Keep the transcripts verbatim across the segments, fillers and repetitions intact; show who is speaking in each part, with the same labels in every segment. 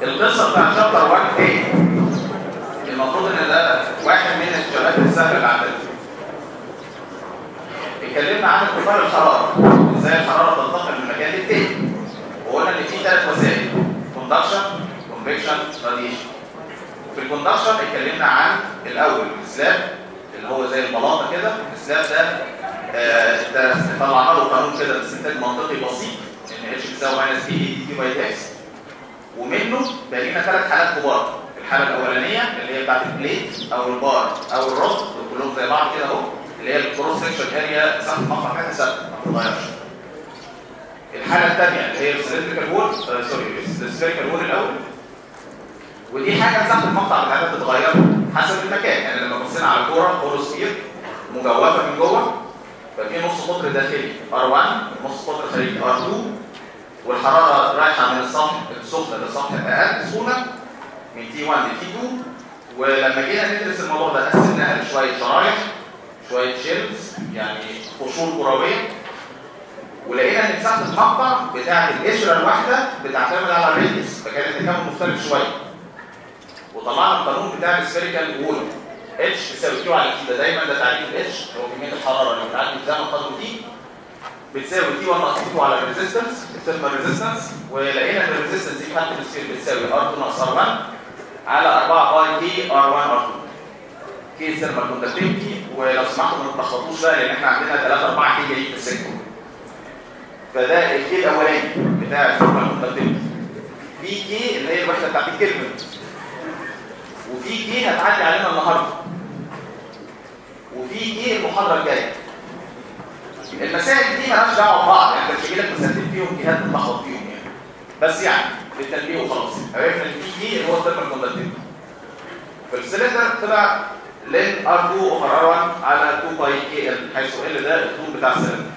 Speaker 1: القصه بتاعت شابتر واحد ايه؟ المفروض ان ده واحد من الشباب السهل اللي عندنا. اتكلمنا عن انتقال الحراره، ازاي الحراره تنتقل من مكان للتاني. وقلنا ان في ثلاث وسائل: كوندكشن، كونفكشن، راديشن. في الكوندكشن اتكلمنا عن الاول السلاب اللي هو زي البلاطه كده. السلاب ده آه طلعنا له قانون كده باستنتاج منطقي بسيط ان اتش بتساوي ماينس بي اي دي باي تي اكس، ومنه بقينا ثلاث حالات كبار. الحاله الاولانيه اللي هي بتاعت البليت او البار او الرص، كلهم زي بعض كده اهو، اللي هي الكروس سكشن اريا مساحه المقطع بتاعتها ثابته ما بتتغيرش. الحاله الثانيه اللي هي السلندريكال وول آه سوري السفيريكال وول الاول، ودي حاجه مساحه المقطع بتاعتها بتتغير حسب المكان. يعني لما بصينا على الكوره هولوسفير مجوفه من جوه، ففي نص قطر داخلي ار واحد ونص قطر خارجي ار اتنين، والحراره رايحه من السطح السخن للسطح الاقل سخونه من تي واحد ل تي اتنين. ولما جينا ندرس الموضوع ده قسمناها لشويه شرايح، شويه شيلز يعني قشور كرويه، ولقينا ان مساحه المقطع بتاعه القشره الواحده بتعتمد على الريديوس، فكان التكامل مختلف شويه. وطلعنا القانون بتاع السفيريكال وول اتش بتساوي كيو على تي، ده دايما ده تعريف الاتش هو كميه الحراره اللي بتعدي في زمن قدر تي بتساوي تي واحد ناقص تي على الريزيستنس الثيرمال ريزيستنس. ولقينا ان الريزيستنس دي في حاله السفير بتساوي ار اتنين ناقص ار واحد على اربعة باي كي ار واحد ار اتنين كي ثيرمال كوندكتيفيتي. ولو سمحتوا ما تتلخبطوش بقى لان احنا عندنا ثلاثة أربعة كي جايين في السكه، فده الكي الاولاني بتاع الثيرمال كوندكتيفيتي. في كي اللي هي الوحده بتاعت الكلفن، وفي كي هتعدي علينا النهارده، وفي كي المحاضره الجايه. المسائل دي مالهاش دعوه ببعض، يعني مش هيجي لك مسألتين فيهم جهات تتلخبط فيهم يعني، بس يعني للتنبيه وخلاص. عرفنا ان في كي اللي هو الثيرمال كوندكتيفيتي. في السلندر طلع لين ار اتنين اوفر ار واحد على اتنين باي كي ال، حيث ال ده الطول بتاع السلندر.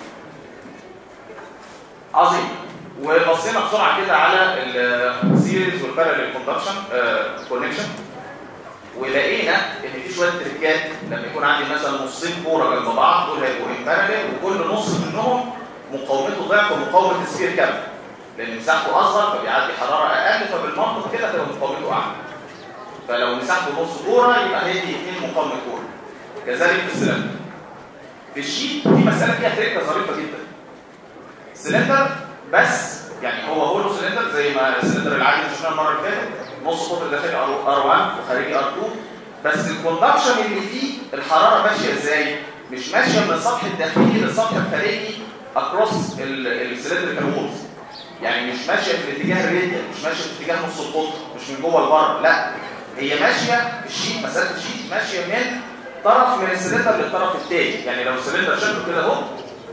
Speaker 1: عظيم. وبصينا بسرعه كده على السيريز والباراليل كوندكشن كونكشن، ولقينا ان في شويه تريكات. لما يكون عندي مثلا نصين كوره جنب بعض دول هيبقوا امباراليل، وكل نص منهم مقاومته ضعف مقاومه السفير كامل، لان مساحته اصغر فبيعدي حراره اقل، فبالمنطق كده تبقى مقاومته اعلى. فلو مساحته نص كوره يبقى هي دي اثنين مقاومه كوره. كذلك في السلندر. في الشيت في مساله فيها تريكه ظريفه جدا. السلندر بس يعني هو هولو سلندر زي ما السلندر العادي اللي شفناه المره اللي فاتت، نص قطر داخلي ار واحد وخارجي ار اتنين، بس الكوندكشن اللي فيه الحراره ماشيه ازاي؟ مش ماشيه من السطح الداخلي للسطح الخارجي اكروس السلندريكال وولز، يعني مش ماشيه في الاتجاه الراديال، مش ماشيه في اتجاه نص القطر، مش من جوه لبره، لا هي ماشيه في الشيت. مساله الشيت ماشيه من طرف من السلندر للطرف الثاني. يعني لو السلندر شكله كده اهو،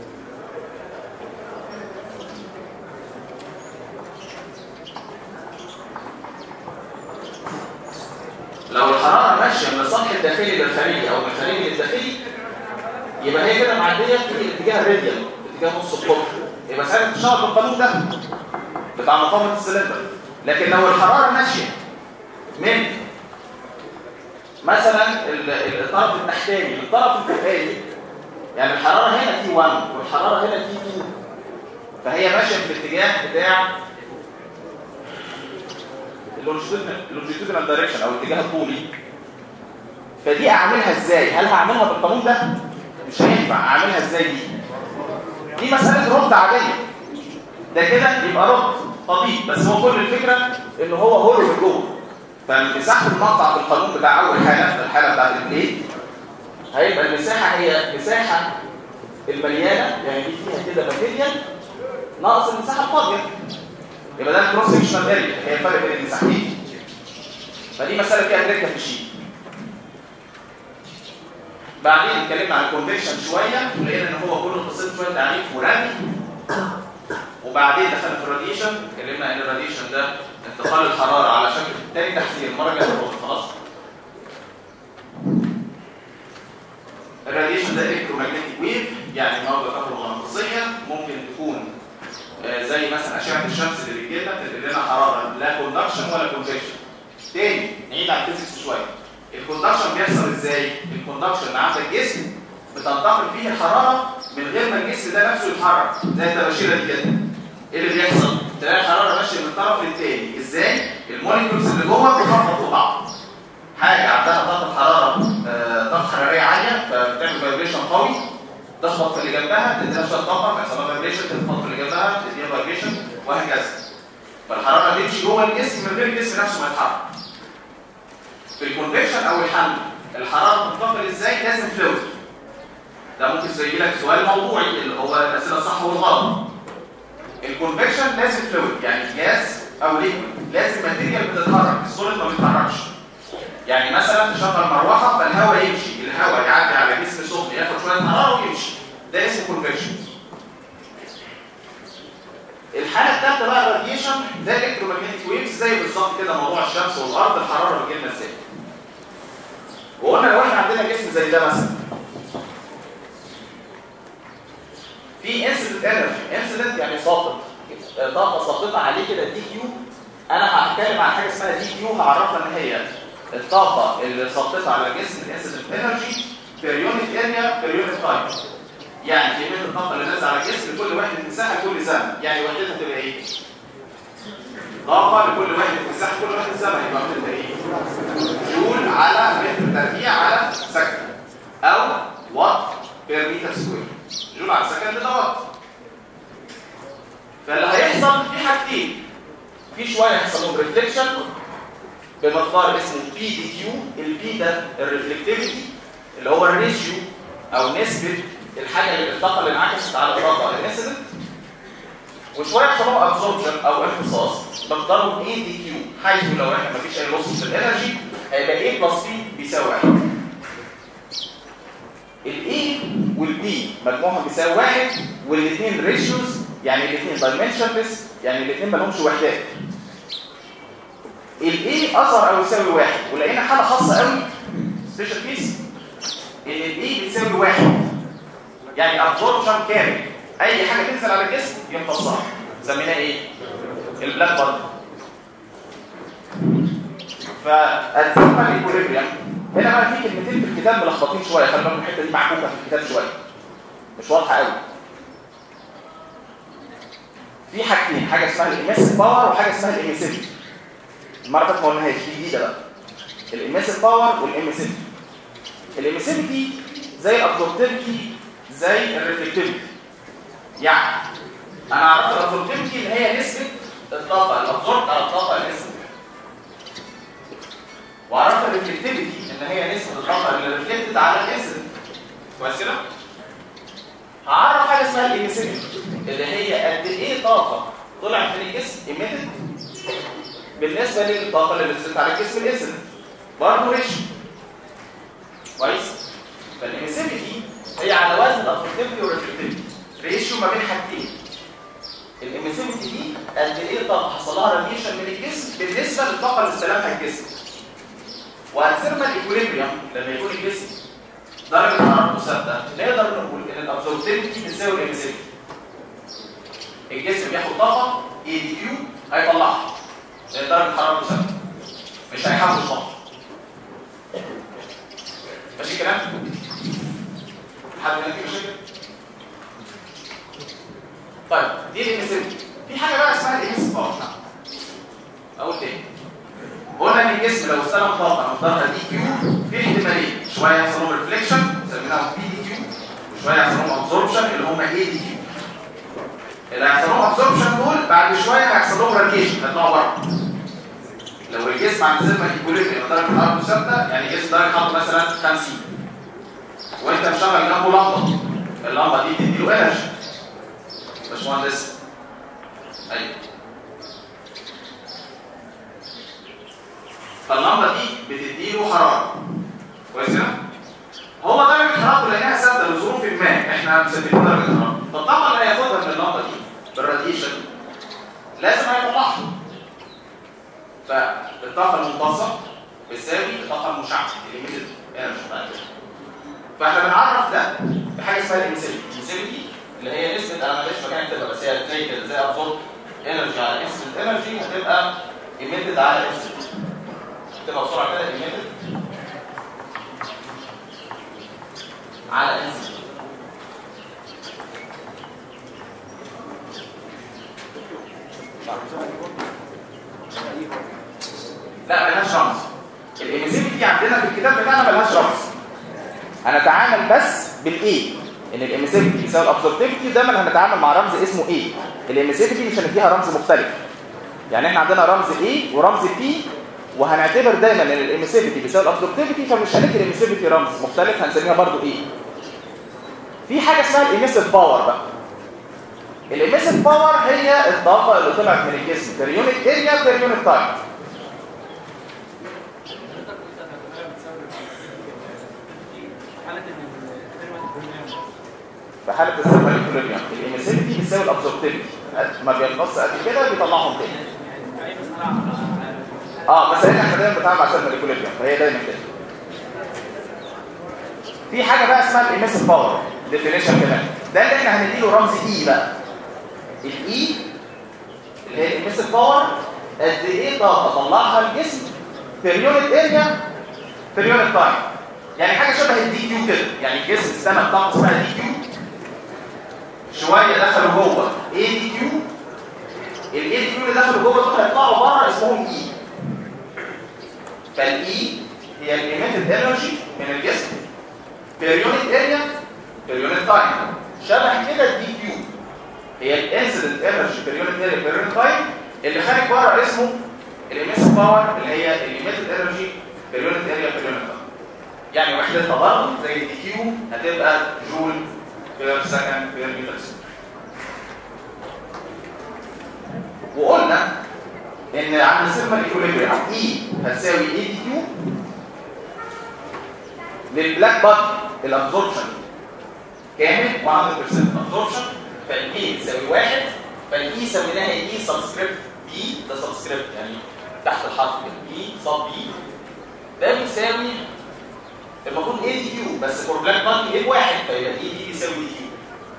Speaker 1: لو الحراره ماشيه من السطح الداخلي للخارجي او من الخارجي للداخلي يبقى هي كده معديه في الاتجاه الراديال، اتجاه نص القطر، يبقى ساعتها تشتغل بالقانون ده بتاع مقاومه السلندر. لكن لو الحراره ماشيه من مثلا الطرف التحتاني للطرف الفوقاني، يعني الحراره هنا تي واحد والحراره هنا تي اتنين، فهي ماشيه في الاتجاه بتاع اللونجيتودينال دايركشن او الاتجاه الطولي. فدي اعملها ازاي؟ هل هعملها بالقانون ده؟ مش هينفع. اعملها ازاي دي؟ دي مساله رد عاديه، ده كده يبقى رد طبيعي، بس هو كل الفكره ان هو هولو من جوه. فمساحه المقطع في القانون بتاع اول حاله، الحاله بتاعت البليت، هيبقى المساحه هي مساحه المليانه، يعني دي فيها كده ماتيريال ناقص المساحه الفاضيه، يبقى ده الكروس سكشنال اريا، هي الفرق بين المساحتين. فدي مساله فيها تركه في الشيت. بعدين اتكلمنا عن الكونفكشن شويه، ولقينا ان هو كل قصته شويه تعريف مرادي. وبعدين دخلنا في الراديشن، اتكلمنا ان الراديشن ده انتقال الحراره على شكل تاني تحذير المره الجايه خلاص. الراديشن ده الكترومagnetic ويف، يعني موجه كهرومغناطيسيه ممكن تكون زي مثلا اشعه الشمس اللي بتجي لنا بتدي لنا حراره لا كوندكشن ولا كونفكشن. تاني نعيد على الفيزيكس شويه. الكوندكشن بيحصل ازاي؟ الكوندكشن عندك جسم بتنتقل فيه الحراره من غير ما الجسم ده نفسه يتحرك، زي التباشيره دي كده. ايه اللي بيحصل؟ تلاقي الحراره ماشيه من طرف للتاني. ازاي؟ الموليكولز اللي جوه بتخبط في بعض. حاجه عندها ضغط حراره ضغط حراريه عاليه فبتعمل فايبريشن قوي، تخبط في اللي جنبها تديها شويه طاقه فيحصل لها فايبريشن، تخبط في اللي جنبها تديها فايبريشن، وهكذا. فالحراره تمشي جوه الجسم من غير الجسم نفسه ما يتحرك. في الكونفكشن او الحمل الحراره بتنتقل ازاي؟ لازم فلويد. ده ممكن يجي لك سؤال موضوعي اللي هو الاسئله الصح والغلط. الكونفكشن لازم فلويد، يعني جاز او ليكويد، لازم ماتيريال بتتحرك، السوليد ما بيتحركش. يعني مثلا تشغل مروحه فالهواء يمشي، الهواء يعدي على جسم سخن ياخد شويه حراره ويمشي، ده اسمه كونفكشن. الحاله الثالثه بقى الراديشن، ده الكترومagnetic ويفز زي بالظبط كده موضوع الشمس والارض، الحراره بتجي لنا ازاي. وقلنا لو احنا عندنا جسم زي ده مثلا في انسيدنت انرجي، انسيدنت يعني ساقط، طاقه ساقطه عليه كده دي كيو. انا هتكلم عن حاجه اسمها دي كيو، هعرفها ان هي الطاقه اللي ساقطه على الجسم الانسيدنت انرجي بير يونت اريا بير يونت تايم. يعني كميه الطاقه اللي نازله على الجسم لكل وحده مساحه كل زمن، يعني وحدتها تبقى ايه؟ طاقه لكل وحده مساحه كل وحده زمن، يبقى وحدتها ايه؟ جول على متر تربيع على سكند، او وات بير متر سكوير. جول على سكند ده وات. فاللي هيحصل في حاجتين، في شويه هيحصل لهم ريفليكشن بمقدار اسمه بي دي كيو. البي ده الريفلكتيفيتي اللي هو الريشيو او نسبه الحاجه اللي الطاقه اللي انعكست على الطاقه الانسيدنت، وشويه يحصل لهم ابسوربشن او امتصاص مقداره اي دي كيو، حيث لو احنا مفيش اي لوس في الانرجي هيبقى اي بلس بي بيساوي واحد. الاي والبي مجموعهم بيساوي واحد، والاثنين ريشيوز يعني الاثنين دايمنشنلس، يعني الاثنين ما لهمش وحدات. الاي اصغر او يساوي واحد، ولقينا حاله خاصه قوي سبيشال كيس ان الاي بيساوي واحد، يعني ابزوربشن كامل، اي حاجه تنزل على الجسم يمتصها. سميناها ايه؟ البلاك بارد. فالثيرمال ايكوليبريم هنا بقى في كلمتين في الكتاب ملخبطين شويه، خلي بالكم الحته دي معكوكه في الكتاب شويه مش واضحه قوي. في حاجتين، حاجه اسمها الاميسيف باور وحاجه اسمها الاميسيفيتي. المره اللي فاتت ما قلناهاش، دي جديده بقى. الاميسيف باور والاميسيفيتي. الاميسيفيتي زي الابزوربتيفيتي زي الريفلكتيفيتي. يعني انا عرفت الابزوربتيفيتي اللي هي نسبه الطاقه الابزورب على الطاقه الانسيدنت، وعرفت الريفلكتيفيتي ان هي نسبه الطاقه اللي ريفلكتد على الانسيدنت. كويس كده؟ هعرف حاجه اسمها الاميسيفيتي اللي هي قد ايه طاقه طلعت من الجسم ايميتد بالنسبه للطاقه اللي نزلت على الجسم الانسيدنت، برضه ريشيو. كويس؟ فالاميسيفيتي هي على وزن الابزوربتيفيتي والريفلكتيفيتي، ريشيو ما بين حاجتين. الاميسيفيتي دي قد ايه طاقه حصل لها راديشن من الجسم بالنسبه للطاقه اللي استلمها الجسم. والثيرمال ايكوليبريم لما يكون الجسم درجه حرارته ثابته نقدر نقول ان الابزوربتيفيتي بتساوي الاميسيفيتي. الجسم بياخد طاقه اي دي كيو هيطلعها لان درجه حرارته ثابته، مش هيحافظ طاقه. ماشي الكلام؟ حد هنا في مشاكل؟ طيب دي الاميسيفيتي. في حاجه بقى اسمها الاميسيف باور. اقول تاني، قلنا ان الجسم لو استلم طاقه مقدارها دي كيو في احتمالين، شويه يحصل لهم ريفليكشن سميناهم بي دي كيو، وشويه يحصل لهم ابزوربشن اللي هم اي دي كيو. اللي هيحصل لهم ابزوربشن دول بعد شويه هيحصل لهم راديشن هيطلعوا بره. لو الجسم عند ثيرمال ايكوليبريم درجه حرارته ثابته، يعني الجسم درجه حرارته مثلا خمسين وانت مشغل جنبه لمبه، اللمبه دي بتدي له انرجي. باشمهندس ايوه، فاللمبه دي بتدي له حراره. كويس كده؟ هو درجه حرارته لقيناها ثابته لظروف ما، احنا مثبتين درجه حرارته، فالطاقه اللي هياخدها من اللمبه دي بالراديشن لازم هيطلعها. فالطاقه الممتصه بتساوي الطاقه المشعه الليميتد انرجي بتاعتها. فاحنا بنعرف ده بحاجه اسمها الاميسيفيتي. الاميسيفيتي اللي هي نسبه، انا ماليش مكان تبقى، بس هي زي كده زي ابزورب انرجي على انسيدنت انرجي، هتبقى ايميتد على انسيدنت، تبقى بسرعه كده ايميتد على انسيدنت. طيب الكتاب بتاعنا ملهاش رمز. هنتعامل بس بالاي، ان الاميسيفيتي بيساوي الابسوربتيفيتي، دايما هنتعامل مع رمز اسمه ايه. الاميسيفيتي مش هنديها رمز مختلف، يعني احنا عندنا رمز A ورمز P، وهنعتبر دايما ان الاميسيفيتي بيساوي الابسوربتيفيتي، فمش هندي الاميسيفيتي رمز مختلف، هنسميها برضو A. في حاجه اسمها الاميسيف باور بقى. الاميسيف باور هي الطاقه اللي طلعت من الجسم بير يونت اريا بير يونت تايم. في حاله الثيرمال ايكوليبريم الاميسيفيتي بتساوي الابسوربتيفيتي، ما بينقص قد كده بيطلعهم تاني. اه بس احنا دايما بنتعامل مع الثيرمال ايكوليبريم، فهي دايما كده. في حاجه بقى اسمها الاميسيف باور ديفينيشن كمان، ده اللي احنا هنديله رمز اي بقى. الاي اللي هي الاميسيف باور قد ايه طاقه طلعها الجسم بير يونت اريا بير يونت تايم. يعني حاجه شبه الدي كيو كده، يعني الجسم استمد طاقه اسمها دي كيو، شويه دخلوا جوه اي دي كيو، الاي دي كيو اللي دخلوا جوه دول هيطلعوا بره اسمهم اي. فالاي هي الايميتد انرجي من الجسم بير يونت اريا بير يونت تايم، شبه كده الدي كيو هي الانسيدنت انرجي بير يونت اريا بير يونت تايم، اللي خارج بره اسمه الاميسيف باور اللي هي الايميتد انرجي بير يونت اريا بير يونت تايم. يعني وحدتها برضه زي الدي كيو هتبقى جول بير سكند بير متر سكوير. وقلنا ان عند الثيرمال ايكوليبريم اي هتساوي اي دي كيو للبلاك بادي الابزوربشن كامل مية بالمية ابزوربشن، فالاي تساوي واحد، فالاي سميناها اي سبسكريبت بي، ده سبسكريبت يعني تحت الحرف بي صب بي، ده بيساوي المفروض اي دي كيو بس فور بلاك بادي ايه بواحد، فيبقى اي دي بيساوي دي كيو.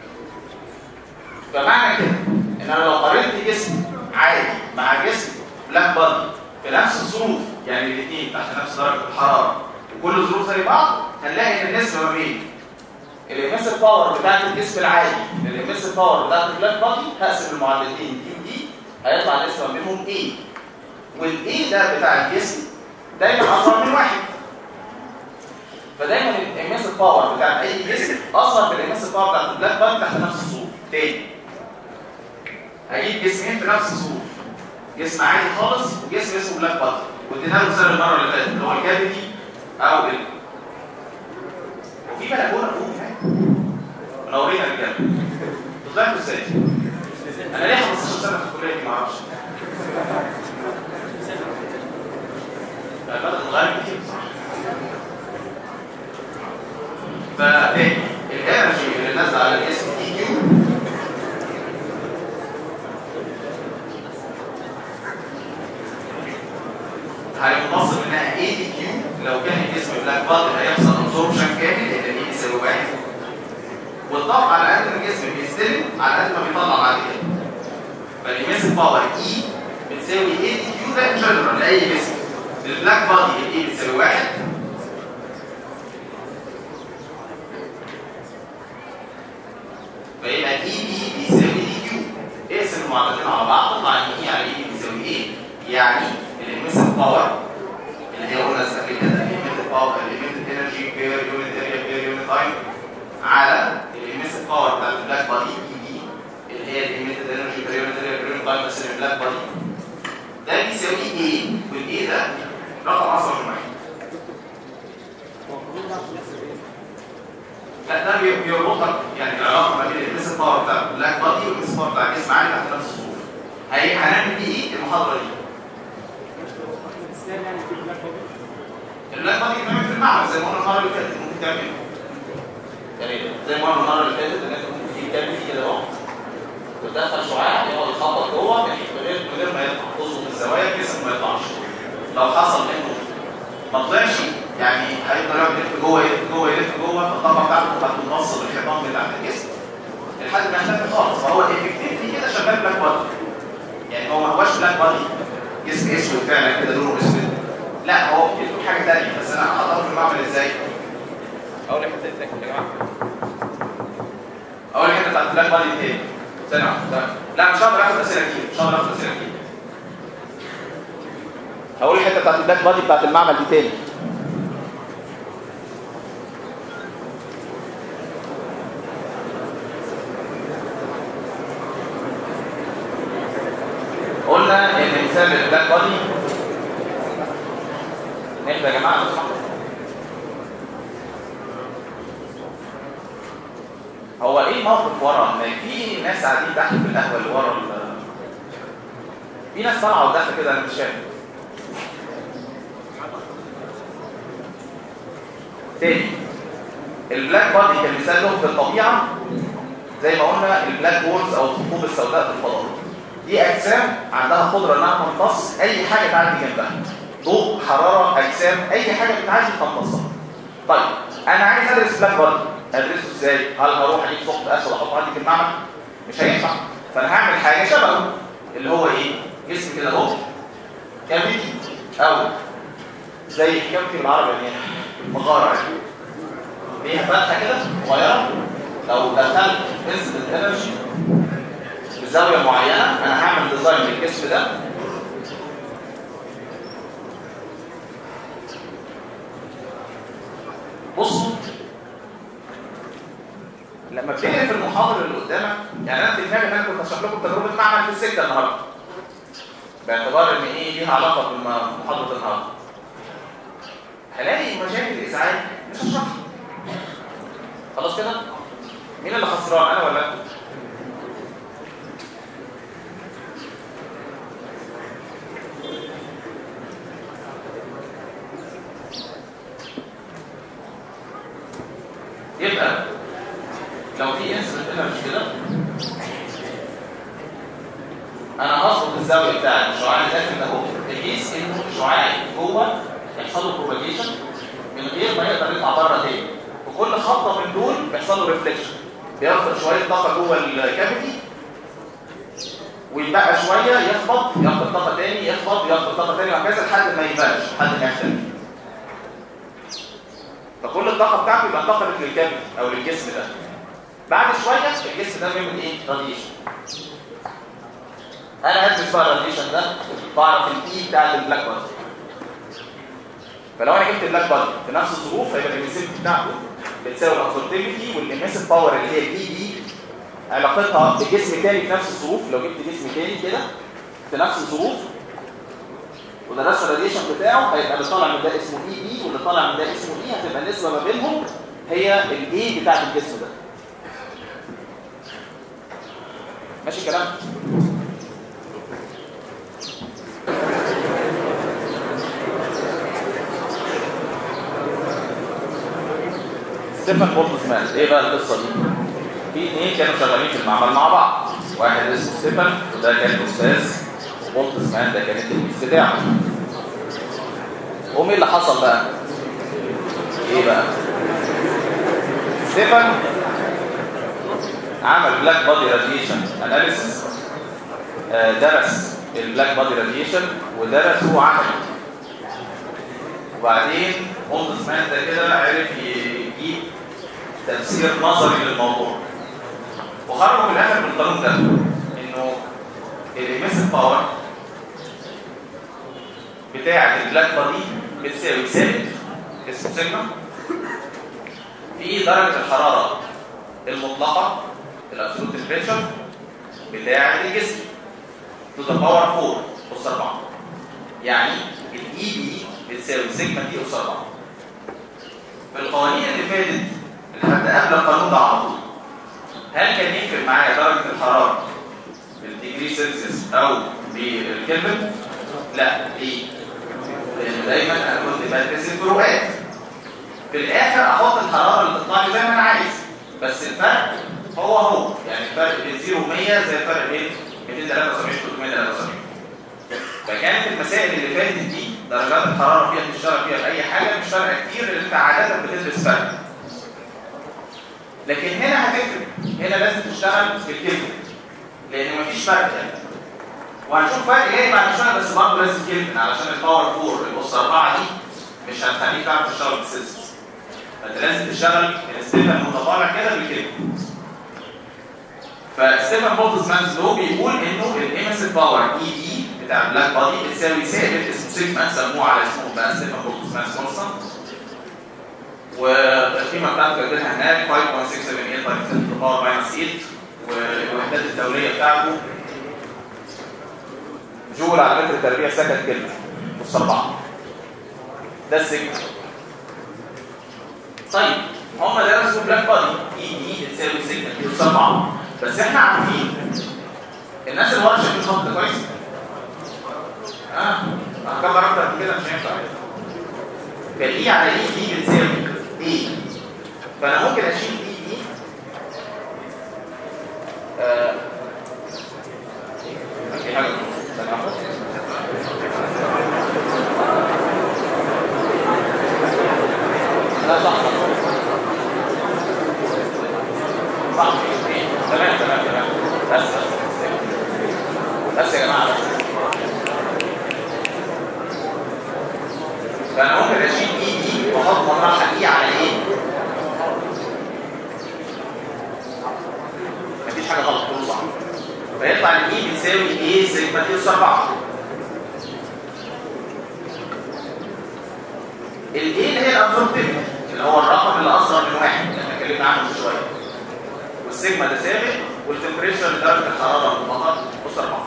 Speaker 1: فمعنى كده ان انا لو قارنت جسم عادي مع جسم بلاك بادي في نفس الظروف، يعني الاثنين تحت نفس درجه الحراره وكل الظروف زي بعض، هنلاقي ان النسبه ما بين الاميسيف باور بتاعت الجسم العادي للاميسيف باور بتاعت البلاك بادي هقسم المعادلتين دي ودي، هيطلع النسبه ما بينهم ايه، والايه ده بتاع الجسم دايما اصغر من واحد. فدايما الاميسيف باور بتاعت اي جسم اصغر من الاميسيف باور بتاعت البلاك بادي تحت نفس الظروف. تاني هجيب جسمين في نفس الظروف، جسم عادي خالص وجسم اسمه بلاك بادي، وادينا له مثال المره اللي فاتت اللي هو الكافيتي او ال وفي بلكونه فوق هناك منورين الرجاله. طلعتوا ازاي؟ انا ليه خمستاشر سنه في الكليه دي ما اعرفش. فبدأ اتغير كتير بصراحه. فايه الانرجي اللي نازله على الاسم دي كيو هينتصر منها اي دي كيو. لو كان الجسم بلاك بادي هيحصل ابسوربشن كامل لان الاي بيساوي واحد، والضغط على قد ما الجسم بيستلم على قد ما بيطلع بعد كده. فالاميسيف باور اي بتساوي اي دي كيو ده ان جنرال لاي جسم. للبلاك بادي الاي بتساوي واحد، فيبقى اي بي بيساوي دي كيو. اقسم المعادلتين على بعض تطلع ان اي على اي بيساوي ايه؟ يعني الاميسيف باور اللي هي قلنا قبل كده الاميسيف باور الاميسيف انرجي بير يونت اريا بير يونت تايم على الاميسيف باور بتاعت البلاك بادي اي بي اللي هي الاميسيف انرجي بير يونت اريا بير يونت تايم بس البلاك بادي ده بيساوي ايه؟ والايه ده رقم اصغر من واحد. لا ده بيربط لك يعني العلاقه ما بين الاميسيف باور بتاع البلاك بادي والاميسيف باور بتاع الجسم عادي تحت نفس الظروف. هي هنعمل بيه ايه المحاضره دي؟ البلاك بادي بتعمل في المعمل زي ما قلنا المره اللي فاتت. ممكن تعمل يعني زي ما قلنا المره اللي فاتت ان انت ممكن تجيب تعمل كده اهو وتدخل شعاع يقعد يخبط جوه من غير من غير ما يطلع، تظبط الزوايا الجسم ما يطلعش. لو حصل منه ما طلعش يعني هيفضل يلف جوه يلف جوه يلف جوه، فالطاقه بتاعته هتتوصل بالحيطان بتاع الجسم لحد ما يختفي خالص. فهو افكتيفلي كده شغال بلاك بادي، يعني هو ما هوش بلاك بادي جسم اسود فعلا كده لونه اسود، لا هو بيكون حاجه ثانيه. بس انا هحطها في المعمل ازاي؟ اول حته ازاي يا جماعه؟ اول حته بتاعت البلاك بادي ايه؟ ثانيه واحده. لا مش هقدر اخد اسئله كتير، مش هقدر اخد اسئله كتير. اول حته بتاعت البلاك بادي بتاعت المعمل دي تاني. مثال للبلاك بودي. نهدى يا جماعه. هو ايه الموقف ورا؟ ان في ناس قاعدين تحت في القهوه اللي ورا ال... في ناس طالعه وداخله كده، انا مش فاهم. تاني، البلاك بودي كمثال له في الطبيعه زي ما قلنا البلاك هولز او الثقوب السوداء في الفضاء. دي اجسام عندها قدره انها تمتص اي حاجه تعدي جنبها، ضوء، حراره، اجسام، اي حاجه بتعدي تمتصها. طيب انا عايز ادرس بلاك بودي، ادرسه ازاي؟ هل هروح اجيب ثقب اسود احطه عندي في المعمل؟ مش هينفع. فانا هعمل حاجه شبهه اللي هو ايه؟ جسم كده اهو، كافيتي، او زي الكافيتي بالعربي يعني مغاره فيها فتحه كده صغيره. لو دخلت انسيدنت انرجي بزاويه معينه، انا هعمل ديزاين للجسم ده بصوا. لما بتيجي في المحاضره اللي قدامك، يعني انا في دماغي ان انا كنت هشرح لكم تجربه معمل في السكه النهارده، باعتبار ان ايه ليها علاقه بمحاضره النهارده. هلاقي مشاكل الازعاج مش هشرحها. خلاص كده؟ مين اللي خسران، انا ولا انتوا؟ يبقى لو في انسيدنت انرجي كده، انا هظبط الزاويه بتاعت الشعاع اللي داخل ده اهو بحيث انه الشعاع جوه يحصل له بروباجيشن من غير ما يقدر يطلع بره تاني. وكل خطه من دول بيحصل له ريفليكشن، بياخد شويه طاقه جوه الكافيتي ويبقى شويه يخبط، ياخد طاقه تاني، يخبط، ياخد طاقه تاني، وهكذا لحد ما يبانش، لحد ما يختفي. فكل الطاقه بتاعته يبقى طاقه للكافيتي او للجسم ده. بعد شويه الجسم ده بيعمل ايه؟ راديشن. انا هدرس بقى الراديشن ده، بعرف الاي بتاع البلاك بودي. فلو انا جبت البلاك بودي في نفس الظروف، هيبقى الاميسيفيتي بتاعته بتساوي الابسوربتيفيتي، والاميسيف باور اللي هي الدي بي علاقتها بجسم تاني في نفس الظروف. لو جبت جسم تاني كده في نفس الظروف ودرست الراديشن بتاعه، هيبقى اللي طالع من ده اسمه اي بي واللي طالع من ده اسمه اي، هتبقى النسبه ما بينهم هي الاي بتاعت الجسم ده. ماشي الكلام؟ ستيفن بولتزمان، ايه بقى القصه دي؟ في اثنين كانوا شغالين في المعمل مع بعض، واحد اسمه ستيفن وده كان استاذ، وبولتزمان ده كان التلميذ بتاعه. قوم ايه اللي حصل بقى؟ ايه بقى؟ ستيفن عمل بلاك بودي راديشن اناليسيس، درس البلاك بودي راديشن ودرس هو عمل، وبعدين بولتزمان ده كده عرف يجيب تفسير نظري للموضوع، وخرجوا في الاخر من القانون ده انه الاميسيف باور بتاعه البلاك بودي بتساوي ثابت اسمه سيجما في درجه الحراره المطلقه الابسولوت تمبريتشر بتاعه الجسم تو ذا باور أربعة أس أربعة. يعني الاي بي بتساوي سيجما دي أس أربعة. في القوانين اللي فاتت لحد قبل القانون ده على طول، هل كان يفرق معايا درجه الحراره بالديجري سيلسيوس او بالكلفن؟ لا. ليه؟ لان دايما انا كنت بدرس الفروقات، في الاخر احط الحراره اللي تطلع لي زي ما انا عايز، بس الفرق هو هو، يعني الفرق بين صفر و مية زي الفرق بين مئتين وثلاثة وسبعين و ثلاثمئة وثلاثة وسبعين. فكانت المسائل اللي فاتت دي درجات الحراره فيها تشتغل فيها باي حاجه مش فارقه كتير، لان انت عاده بتدرس فرق. لكن هنا هتفرق، هنا لازم تشتغل بالكلفن لان مفيش فرق يعني. وهنشوف فرق جاي بعد شويه، بس برضه لازم كلفن علشان الباور أربعة الاس أربعة دي مش هتخليك تعرف تشتغل بالسيلسيوس. فانت لازم تشتغل الستيفن متطالع كده بالكلفن. فستيفن بولتزمان لو بيقول انه الاميسيف باور اي دي بتاع البلاك بودي بتساوي ثابت اسمه سيجما، سموه على اسمه بقى ستيفن بولتزمان كونستانت، والقيمه بتاعته كاتبينها هناك خمسة فاصلة ستة سبعة ثمانية تايمز ten to the power minus eight، والوحدات الدوريه بتاعته مش جول على متر تربيع سكند كلمه اس أربعة. ده السيجما. طيب هم درسوا بلاك بادي اي دي تساوي سيجما دي اس أربعة، بس احنا عارفين الناس اللي ورا شايفين الخط ده كويس؟ اه هكبر اكتر من كده مش هينفع. فالاي على اي دي بتساوي ايه؟ فانا ممكن اشيل اي دي آه في حاجه لا صح صح صح تمام تمام تمام بس بس يا جماعه بس. فانا ممكن اشيل اي دي واحط مطرحها اي على ايه؟ مفيش حاجه غلط كله صح. فيطلع الاي بتساوي ايه سيجما دي اس أربعة. الايه اللي هي الابسوربتيفيتي اللي هو الرقم اللي اصغر من واحد اللي احنا اتكلمنا عنه من شويه. والسيجما ده ثابت والتمبريتشر لدرجه الحراره المطلقه اس أربعة.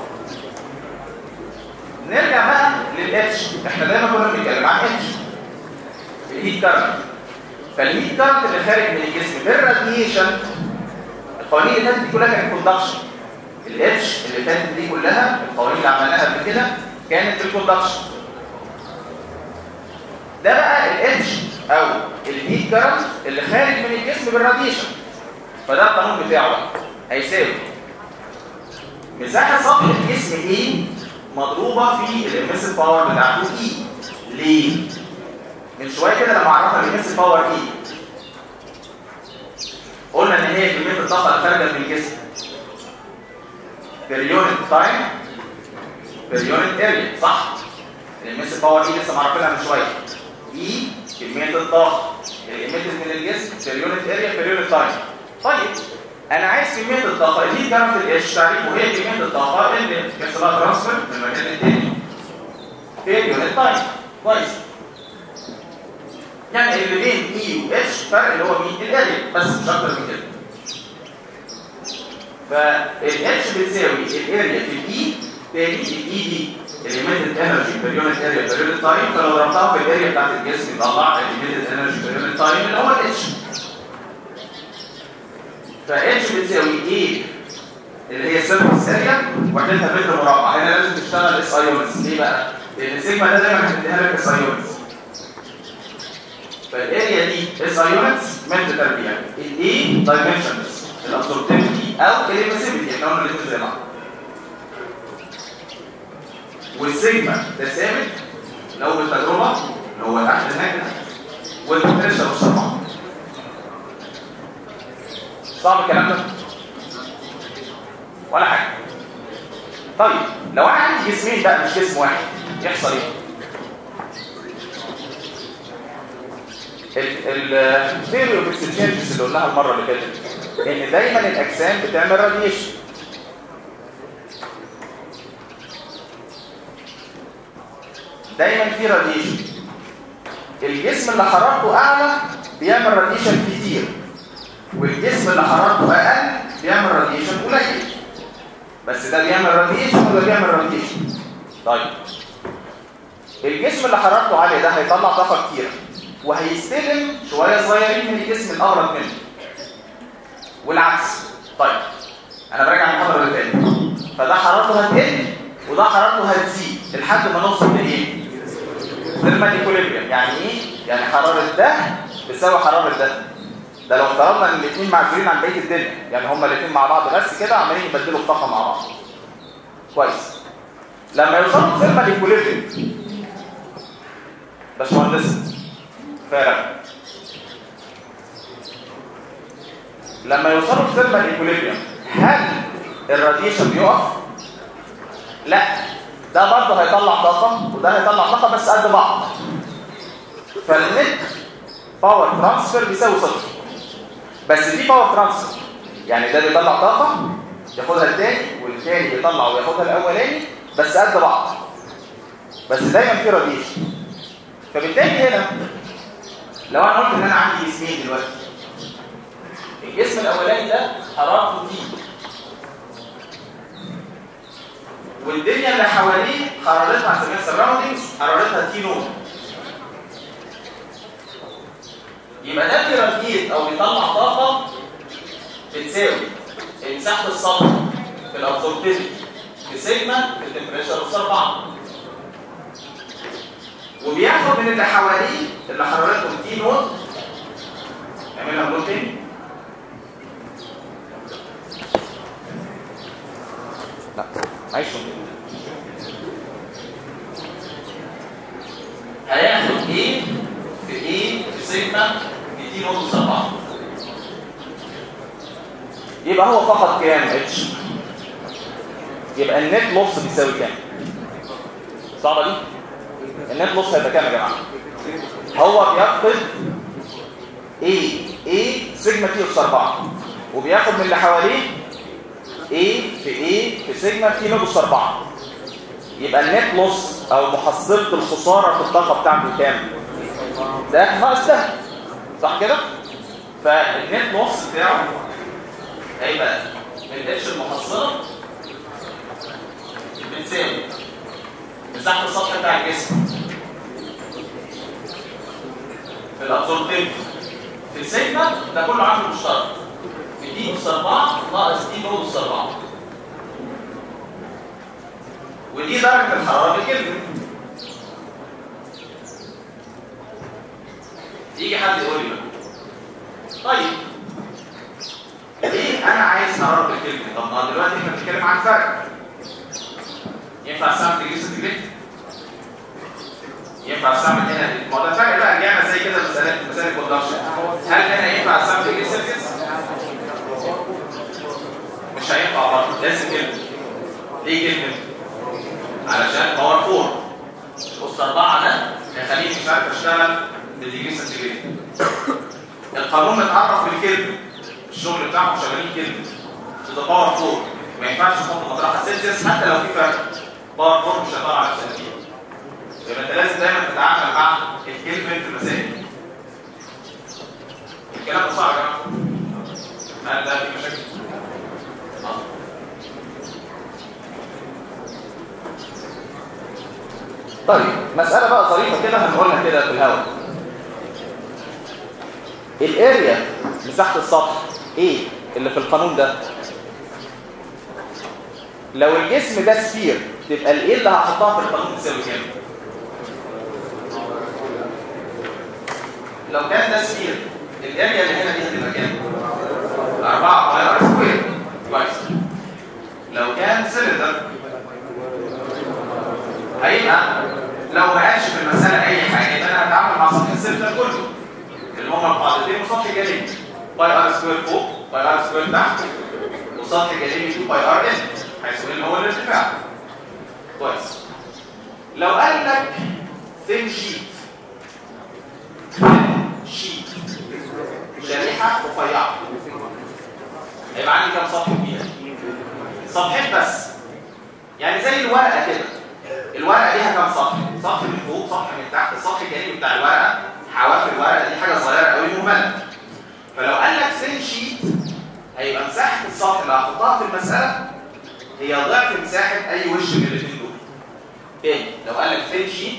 Speaker 1: نرجع بقى للاتش. احنا دايما كنا بنتكلم عن اتش الهيت كارنت. فالهيت كارنت اللي خارج من الجسم بالراديشن القوانين اللي فاتت دي كلها كانت كوندكشن. الاتش اللي فاتت دي كلها القوانين اللي عملناها قبل كده كانت الكوندكشن. ده بقى الاتش او الهيت كارنت اللي خارج من الجسم بالراديشن. فده القانون بتاعه هيساوي مساحه سطح الجسم ايه مضروبه في الاميسيف باور بتاعته اي. ليه؟ من شويه كده لما عرفنا الاميسيف باور اي قلنا ان هي كميه الطاقه اللي خارجه من الجسم بير يونت تايم بير يونت اريا صح؟ الاميسيف باور اي لسه معرفينها من شويه. اي كميه الطاقه اللي ايميتد من الجسم بير يونت اريا بير يونت تايم. طيب انا عايز كميه الطاقه اللي كانت الاتش تعريفه هي كميه الطاقه اللي بيحصل لها ترانسفير من مكان للتاني بير يونت تايم. كويس. يعني اللي بين اي و اتش فرق اللي هو مين؟ الاريا بس مش اكتر من كده. فالاتش بتساوي الاريا في الاي تاني الاي دي الايميتد انرجي بير يونت اريا بير يونت تايم. فلو ضربتها في الاريا بتاعت الجسم يطلع الايميتد انرجي بير يونت تايم اللي هو الاتش. فاتش بتساوي ايه اللي هي سيرفيس اريا وحدتها متر مربع. هنا لازم تشتغل اس اي يونتس. ليه بقى؟ لان السيجما ده دايما هتديها لك اس اي يونتس. فالاريا دي اس اي يونتس متر تربيع. الاي دايمنشنز الابسوربتيفيتي او الاميسيفيتي احنا قلنا الاثنين زي بعض. والسيجما ده ثابت لو بالتجربه اللي هو تحت هناك والتمبريتشر اس أربعة. صعب الكلام ده؟ ولا حاجه. طيب لو انا عندي جسمين بقى مش جسم واحد يحصل ايه؟ الثيوري اوف اكسشينجز اللي قلناها المره اللي فاتت ان دايما الاجسام بتعمل راديشن. دايما في راديشن. الجسم اللي حرارته اعلى بيعمل راديشن كتير والجسم اللي حرارته اقل بيعمل راديشن قليل. بس ده بيعمل راديشن وده بيعمل راديشن. طيب الجسم اللي حرارته عاليه ده هيطلع طاقه كتير وهيستلم شويه صغيرين من الجسم الاقرب منه والعكس. طيب انا براجع المحاضره اللي فاتت. فده حرارته هتقل وده حرارته هتزيد لحد ما نوصل لايه؟ ثيرمال ايكوليبريم. يعني ايه؟ يعني حراره ده بتساوي حراره ده. ده لو افترضنا ان الاثنين معزولين عن بقيه الدنيا، يعني هما الاثنين مع بعض بس كده عمالين يبدلوا الطاقه مع بعض. كويس. لما يوصلوا ثيرمال ايكوليبريم باشمهندس فارق لما يوصلوا ثيرمال ايكوليبريم هل الراديشن بيقف؟ لا، ده برضه هيطلع طاقه وده هيطلع طاقه بس قد بعض. فالنت باور ترانسفير بيساوي صفر. بس في باور ترانسفير يعني ده بيطلع طاقه ياخدها الثاني والثاني يطلع وياخدها الاولاني بس قد بعض. بس دايما في راديشن. فبالتالي هنا لو انا قلت ان انا عندي جسمين دلوقتي، الجسم الاولاني ده حرارته تي والدنيا اللي حواليه حرارتها هنسميها سراوندينجز حرارتها تي نود. يبقى ده بيراديت او بيطلع طاقه بتساوي مساحه السطح في الابسوربتيفيتي في سيجما في التمبريتشر اس أربعة، وبياخد من اللي حواليه اللي حرارتهم تي نود. نعملها بلون تاني. لا عايشه هياخد ايه في ايه في سيجما في تي نود اس أربعة. يبقى هو فقط كام اتش؟ يبقى النت لوس بيساوي كام؟ صعبه دي؟ النت لوس هيبقى كام يا جماعه؟ هو بيفقد ايه ايه سيجما تي اس أربعة وبياخد من اللي حواليه ايه في ايه في سيجما تي نود اس أربعة. يبقى النت لوس او محصله الخساره في الطاقه بتاعته كام؟ ده ناقص ده، صح كده؟ فالنت لوس بتاعه هيبقى من اتش المحصله بتساوي مساحه السطح بتاع الجسم في الابسوربتيف في سيجما ده كله عامل مشترك في تي اس أربعة ناقص تي نود اس أربعة، ودي درجه الحراره بالكلفن. يجي حد يقول لي طيب ليه انا عايز حراره بالكلفن؟ طب ما دلوقتي احنا بنتكلم عن فرق. ينفع استعمل تجهيز التجريد؟ ينفع استعمل هنا ما ده فرق بقى رجعنا زي كده مساله مساله الكوندكشن. هل هنا ينفع استعمل تجهيز سيركتس؟ مش هينفع برضه، لازم كلمه. ليه كلمه؟ علشان باور فور اس أربعة ده هيخليني مش عارف اشتغل بالتجهيز التجريد. القانون متعرف بالكلمه، الشغل بتاعهم شغالين كلمه ده باور فور، ما ينفعش تحط مطرحها سيلسيوس حتى لو في فرق. باور فور مش هيطلع على السنتين. يبقى انت لازم دايما تتعامل مع الكلمه في المسائل. الكلام ده صعب يا جماعه. هل ده في مشاكل؟ اه طيب مساله بقى ظريفه كده هنقولها كده في الهواء. الاريا مساحه السطح ايه اللي في القانون ده؟ لو الجسم ده سفير تبقى الايه اللي هحطها في القانون تساوي كام؟ لو كان ده سفير الاريا اللي هنا دي هتبقى كام؟ أربعة باي ار سكوير. كويس. لو كان سيلندر هيبقى لو ما قالش في المساله اي حاجه يبقى انا هتعامل مع سطح السيلندر كله اللي هم القاعدتين وسطح جانبي باي ار سكوير فوق باي ار سكوير تحت وسطح جانبي اتنين باي ار ان حيث اللي هو الارتفاع. كويس. لو قال لك ثين شيت شيت شريحه رفيعه هيبقى عندي كام سطح فيها؟ سطحين بس، يعني زي الورقه كده. الورقه ليها كام سطح؟ سطح من فوق سطح من تحت. السطح الجانبي بتاع الورقه حواف الورقه دي حاجه صغيره قوي مهمله. فلو قال لك ثين شيت هيبقى مساحه السطح اللي هحطها في المساله هي ضعف مساحه اي وش من الاثنين دول. تاني لو قال لك ثين شيت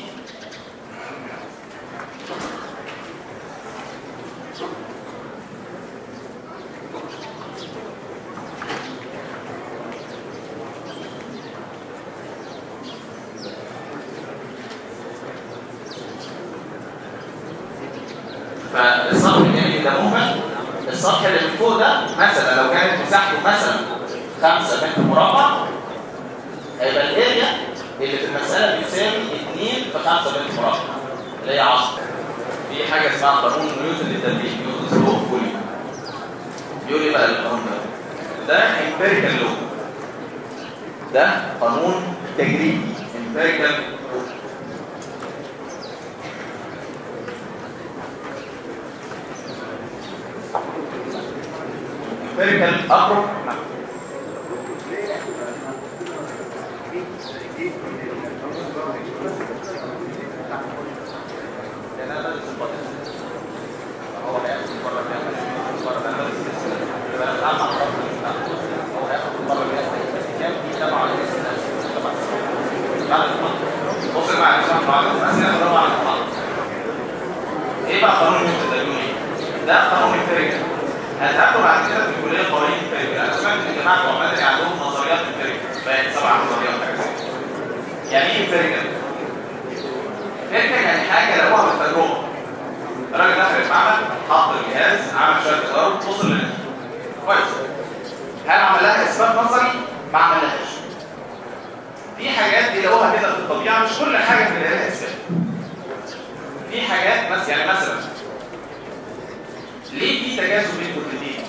Speaker 1: فالسطح الجانبي ده مهمل. السطح اللي من فوق ده مثلا لو كانت مساحته مثلا خمسة متر مربع هيبقى الاريا اللي في المساله بتساوي اتنين في خمسة متر مربع اللي هي عشرة. في حاجه اسمها قانون نيوتن للتدريج، نيوتن لو اوف فوليوم. بيقول ايه بقى القانون ده؟ ده امبيريكال لو، ده قانون تجريبي امبيريكال لو. امبيريكال اقرب ده قانون امبيريكال. هتقابلوا بعد كده في الكليه قوانين امبيريكال. انا سمعت ان الجماعه بتوع مدني عندهم نظريات امبيريكال، بقت سبع نظريات حاجه زي كده. يعني ايه امبيريكال؟ امبيريكال يعني حاجه لقوها بالتجربه. الراجل دخل المعمل، حط الجهاز، عمل شويه تجارب، وصل للنتيجه. كويس. هل عمل لها اثبات نظري؟ ما عملهاش. في حاجات بيلاقوها كده في الطبيعه، مش كل حاجه بنلاقي لها اثبات. في حاجات بس يعني مثلا ليه في تجاذب بين الكتلتين؟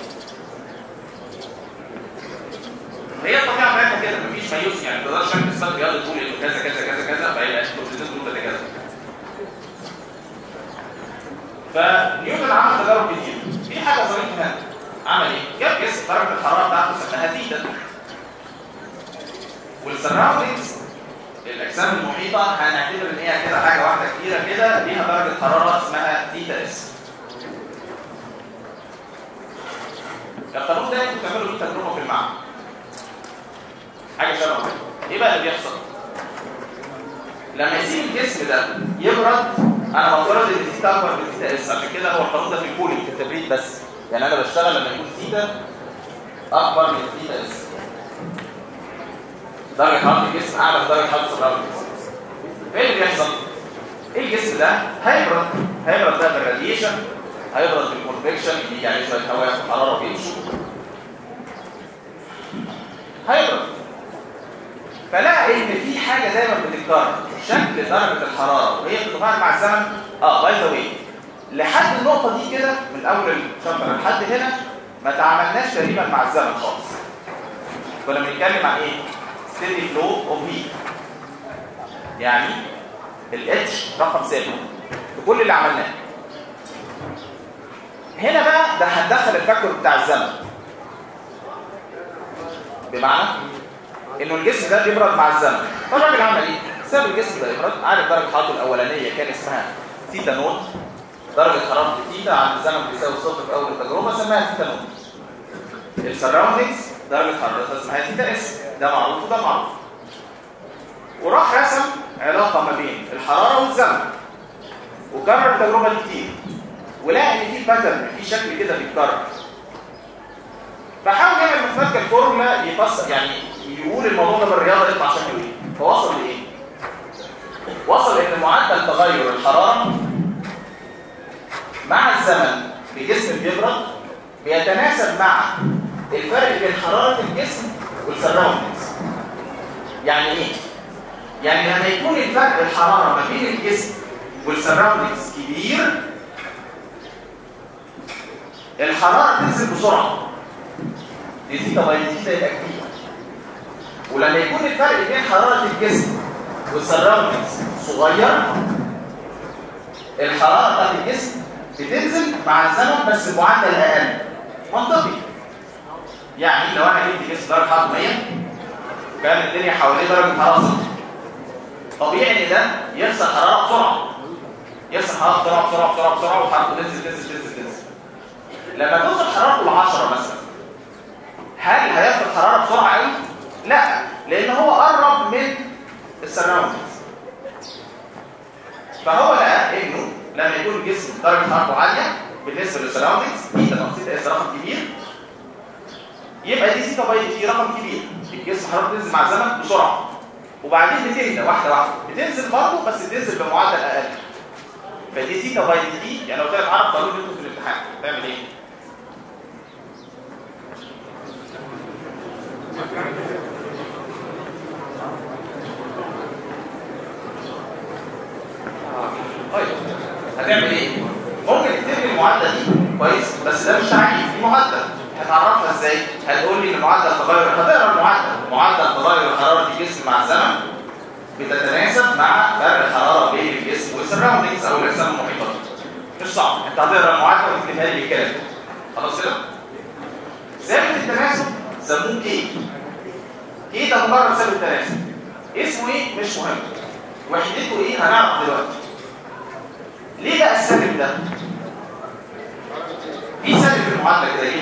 Speaker 1: هي الطبيعه بتاعتها كده، مفيش ميوس، يعني ما تقدرش تعمل اثبات رياضي تقول انه كذا كذا كذا كذا فيبقى الكتلتين دول بتتجاذب. فنيوتن عمل تجارب كتير. في حاجه ظريفه هنا، عمل ايه؟ جاب جسم درجه الحراره بتاعته سماها ثيتا، والسراوندنجز الاجسام المحيطه هنعتبر ان هي كده حاجه واحده كبيره كده ليها درجه حراره اسمها ثيتا اس. القانون ده انتوا بتعملوا بيه تجربه في المعمل. حاجه شبه كده. ايه بقى اللي بيحصل؟ لما يسيب الجسم ده يبرد، انا بفترض ان ثيتا اكبر من ثيتا اس، عشان كده هو القانون ده في الكولينج في التبريد بس. يعني انا بشتغل لما يكون ثيتا اكبر من ثيتا اس. درجه حراره الجسم اعلى من درجه حراره السراوندنج. ايه اللي بيحصل؟ الجسم ده هيبرد، هيبرد ده بالراديشن، هيبرد بالكونفكشن، يجي عليه شويه هواء ياخد حراره ويمشوا. هيبرد. فلقى ان في حاجه دايما بتتكرر، شكل درجه الحراره وهي بتتغير مع الزمن. اه باي ذا واي لحد النقطه دي كده من اول الشابتر لحد هنا ما تعاملناش تقريبا مع الزمن خالص. كنا بنتكلم عن ايه؟ steady flow of heat. يعني الاتش رقم ثابت في كل اللي عملناه. هنا بقى ده هندخل الفاكتور بتاع الزمن، بمعنى انه الجسم ده بيبرد مع الزمن. فالراجل عمل ايه؟ ساب الجسم ده يبرد، عارف درجه حرارته الاولانيه كان اسمها ثيتا نوت، درجه حراره ثيتا عند الزمن بيساوي صفر في اول التجربه سماها ثيتا نوت. السراوندنجز درجه حرارتها اسمها ثيتا اس، ده معروف وده معروف. وراح رسم علاقه ما بين الحراره والزمن وكرر التجربه دي كتير، ولقى ان في باترن، في شكل كده بيتكرر. فحاول يعمل ماثيماتيكال فورمولا يفسر، يعني يقول الموضوع ده بالرياضه يطلع شكله ايه. فوصل لايه؟ وصل ان معدل تغير الحراره مع الزمن بجسم بيبرد بيتناسب مع الفرق بين حراره الجسم والسراوندنجز. يعني ايه؟ يعني لما يكون الفرق الحراره ما بين الجسم والسراوندنجز كبير، الحراره تنزل بسرعه، دي ثيتا باي ثيتا يبقى كبير. ولما يكون الفرق بين حراره الجسم والسراوندنجز صغير، الحراره بتاعت الجسم بتنزل مع الزمن بس بمعدل اقل. منطقي. يعني لو انا جبت جسم درجه حراره مية وكان الدنيا حواليه درجه حراره صفر، طبيعي ان ده يخسر حراره بسرعه، يخسر حراره بسرعه بسرعه بسرعه بسرعه وحرارته تنزل تنزل تنزل تنزل. لما توصل حرارته ل عشرة مثلا، هل هياخد حراره بسرعه قوي؟ لا، لان هو قرب من السراوندنجز. فهو لقى انه لما يكون الجسم درجه حرارته عاليه بالنسبه للسراوندنجز، ثيتا ناقص ثيتا اس رقم كبير، يبقى دي ثيتا باي دي رقم كبير. الجسم حرارته بتنزل مع الزمن بسرعه، وبعدين بتهدى واحده واحده، بتنزل برضه بس بتنزل بمعدل اقل. فدي ثيتا باي دي. يعني لو قلت لك عرف قانون نيوتن في الامتحان تعمل ايه؟ طيب هتعمل ايه؟ ممكن تكتب المعادله دي كويس، بس ده مش تعريف، دي معادله. هتعرفها ازاي؟ هتقول لي ان معدل تغير، هتقرا المعادله، معدل تغير حراره الجسم مع الزمن بتتناسب مع فرق الحراره بين الجسم والسراوندنجز او الاجسام المحيطه. مش صعب، انت هتقرا المعادله وتكتبها لي بالكلام. خلاص كده؟ ثابت التناسب سموه كي. كي ده مجرد ثابت التناسب. اسمه ايه؟ مش مهم. وحدته ايه؟ هنعرف دلوقتي. ليه بقى الثابت ده؟ في ثابت في المعادله كده ليه؟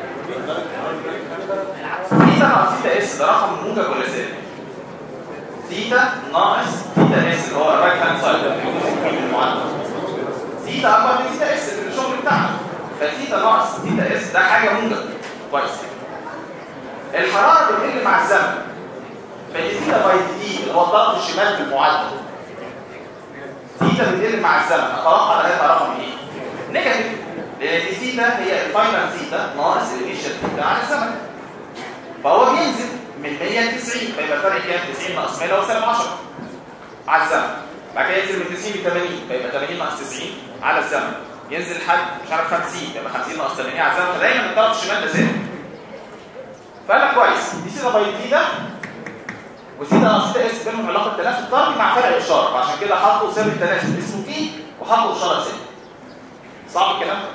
Speaker 1: ثيتا ناقص ثيتا اس ده رقم موجب ولا سالب؟ ثيتا ناقص ثيتا اس اللي هو الرايت هاند سايد ده الجزء الكبير من المعادله. ثيتا اكبر من ثيتا اس في الشغل بتاعنا. فثيتا ناقص ثيتا اس ده حاجه موجب كويس. الحراره بتقل مع الزمن، فثيتا باي دي اللي هو الضغط الشمال في المعادله ثيتا بتقل مع الزمن، اتوقع ده هيبقى رقم ايه؟ نيجاتيف، لان ثيتا هي الفاينل ثيتا ناقص الانيشال ثيتا على الزمن، فهو بينزل من مية ل تسعين، فيبقى الفرق كام؟ تسعين ناقص مية اللي هو سالب عشرة على الزمن. بعد كده ينزل من تسعين ل ثمانين، فيبقى ثمانين ناقص تسعين على الزمن. ينزل لحد مش عارف خمسين، يبقى خمسين ناقص ثمانين على الزمن، فدايما الطرف الشمال ده زائد. فقال لك كويس دي ثيتا باي ثيتا وثيتا ناقص ثيتا اس بينهم علاقه تناسب طردي مع فرق الاشاره، فعشان كده حطوا ثابت تناسب اسمه تي وحطوا اشاره ثابت. صعب الكلام ده؟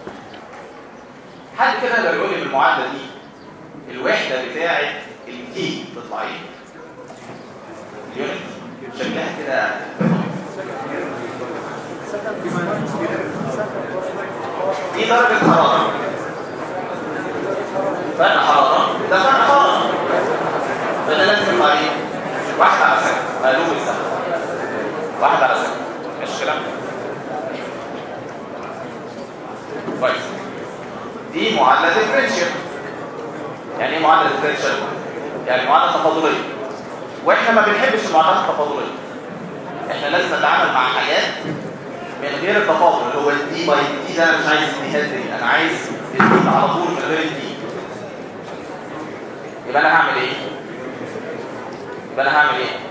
Speaker 1: حد كده يقدر يقول لي بالمعادله دي الوحده بتاعه التي تطلع ايه؟ اليونت شكلها كده دي درجه حراره، فرق حراره ده فرق حراره، فده لازم يطلع ايه؟ واحد على سكن مقلوب السكن، واحد على سكن. مش كلام كويس. دي معادله ديفرنشال. يعني ايه معادله ديفرنشال؟ يعني معادله تفاضليه، واحنا ما بنحبش المعادلات التفاضليه، احنا لازم نتعامل مع حاجات من غير التفاضل، اللي هو الدي باي دي ده انا مش عايز الدي دي، انا عايز الدي على طول من غير الدي. يبقى انا هعمل ايه؟ يبقى انا هعمل ايه؟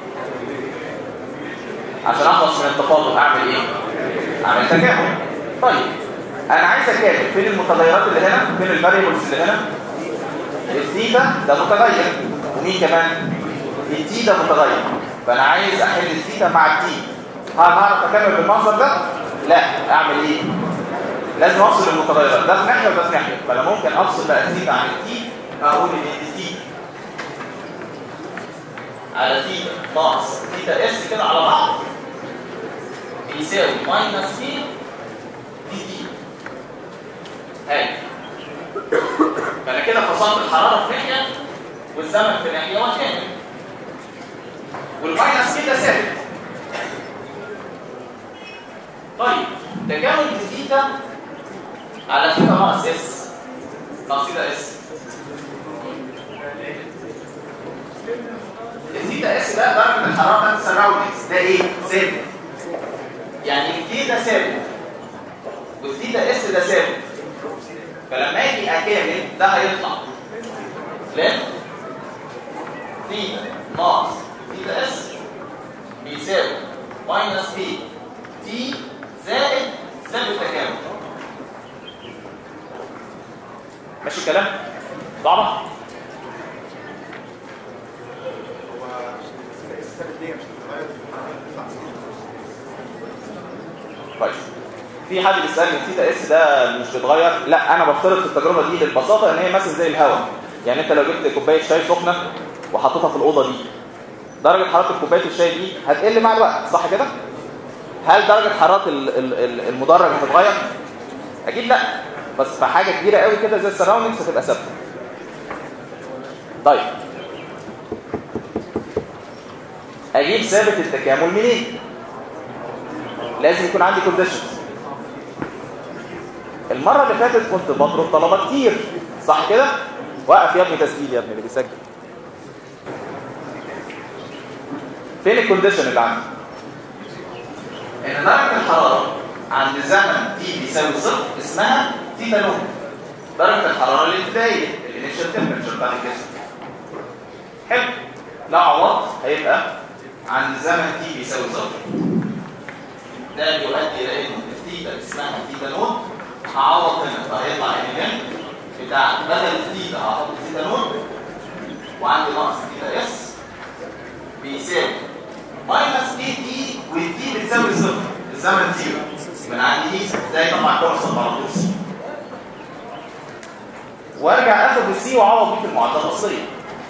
Speaker 1: عشان اخلص من التفاضل هعمل ايه؟ هعمل تكامل. طيب انا عايز اكامل فين المتغيرات اللي هنا؟ فين الفاريبلز اللي هنا؟ الثيتا ده متغير، ومين كمان؟ التي ده متغير، فانا عايز احل الثيتا مع التي. هل هعرف اكمل بالمنظر ده؟ لا. اعمل ايه؟ لازم افصل المتغيرات، ده في ناحيه وده في ناحيه، فانا ممكن افصل بقى الثيتا عن التي، اقول ان التي على ثيتا ناقص ثيتا اس كده على بعض بيساوي ماينس تي دي تي. هاي فانا كده فصلت الحراره في ناحيه والزمن في ناحيه وكامل، والماينس كده ثابت. طيب تكامل ثيتا على ثيتا ناقص اس ناقص ثيتا اس، الثيتا اس ده درجه الحراره بتاعت السراوندنجز ده ايه؟ ثابت. يعني التي ده ثابت والثيتا اس ده ثابت، فلما اجي اكامل ده هيطلع لان ثيتا ناقص ثيتا اس بيساوي ماينس بي تي زائد ثابت تكامل. ماشي الكلام؟ صعبه؟ كويس. في حد بيسالني الثيتا اس ده مش بيتغير؟ لا، انا بفترض في التجربه دي للبساطه ان هي مثلا زي الهواء. يعني انت لو جبت كوبايه شاي سخنه وحطيتها في الاوضه دي، درجه حراره كوبايه الشاي دي هتقل مع الوقت، صح كده؟ هل درجه حراره المدرج هتتغير؟ اكيد لا، بس في حاجه كبيره قوي كده زي السراوندنجز هتبقى ثابته. طيب اجيب ثابت التكامل منين؟ لازم يكون عندي كونديشنز. المره اللي فاتت كنت بطلب طلبات كتير، صح كده؟ وقف يا ابني تسجيل يا ابني اللي بيسجل. فين الكونديشن اللي عندي؟ ان درجه الحراره عند زمن تي بيساوي صفر اسمها تيتا نون، درجه الحراره الابتدائيه الانيشال تمبرتشر بتاع الجسم. حلو. لو عوضت هيبقى عند زمن تي بيساوي صفر، ده بيؤدي الى ان الثيتا اسمها تيتا نون. هعوض هنا فهيطلع ان هنا بتاع بدل الثيتا هحط تيتا نون، وعندي ناقص تيتا اس بيساوي ماينس تي تي، والتي بتساوي صفر الزمن زيرو، يبقى عندي دي زي طبعا كورس على طول سي، وارجع اخد السي واعوض بيه في المعادله الاصليه.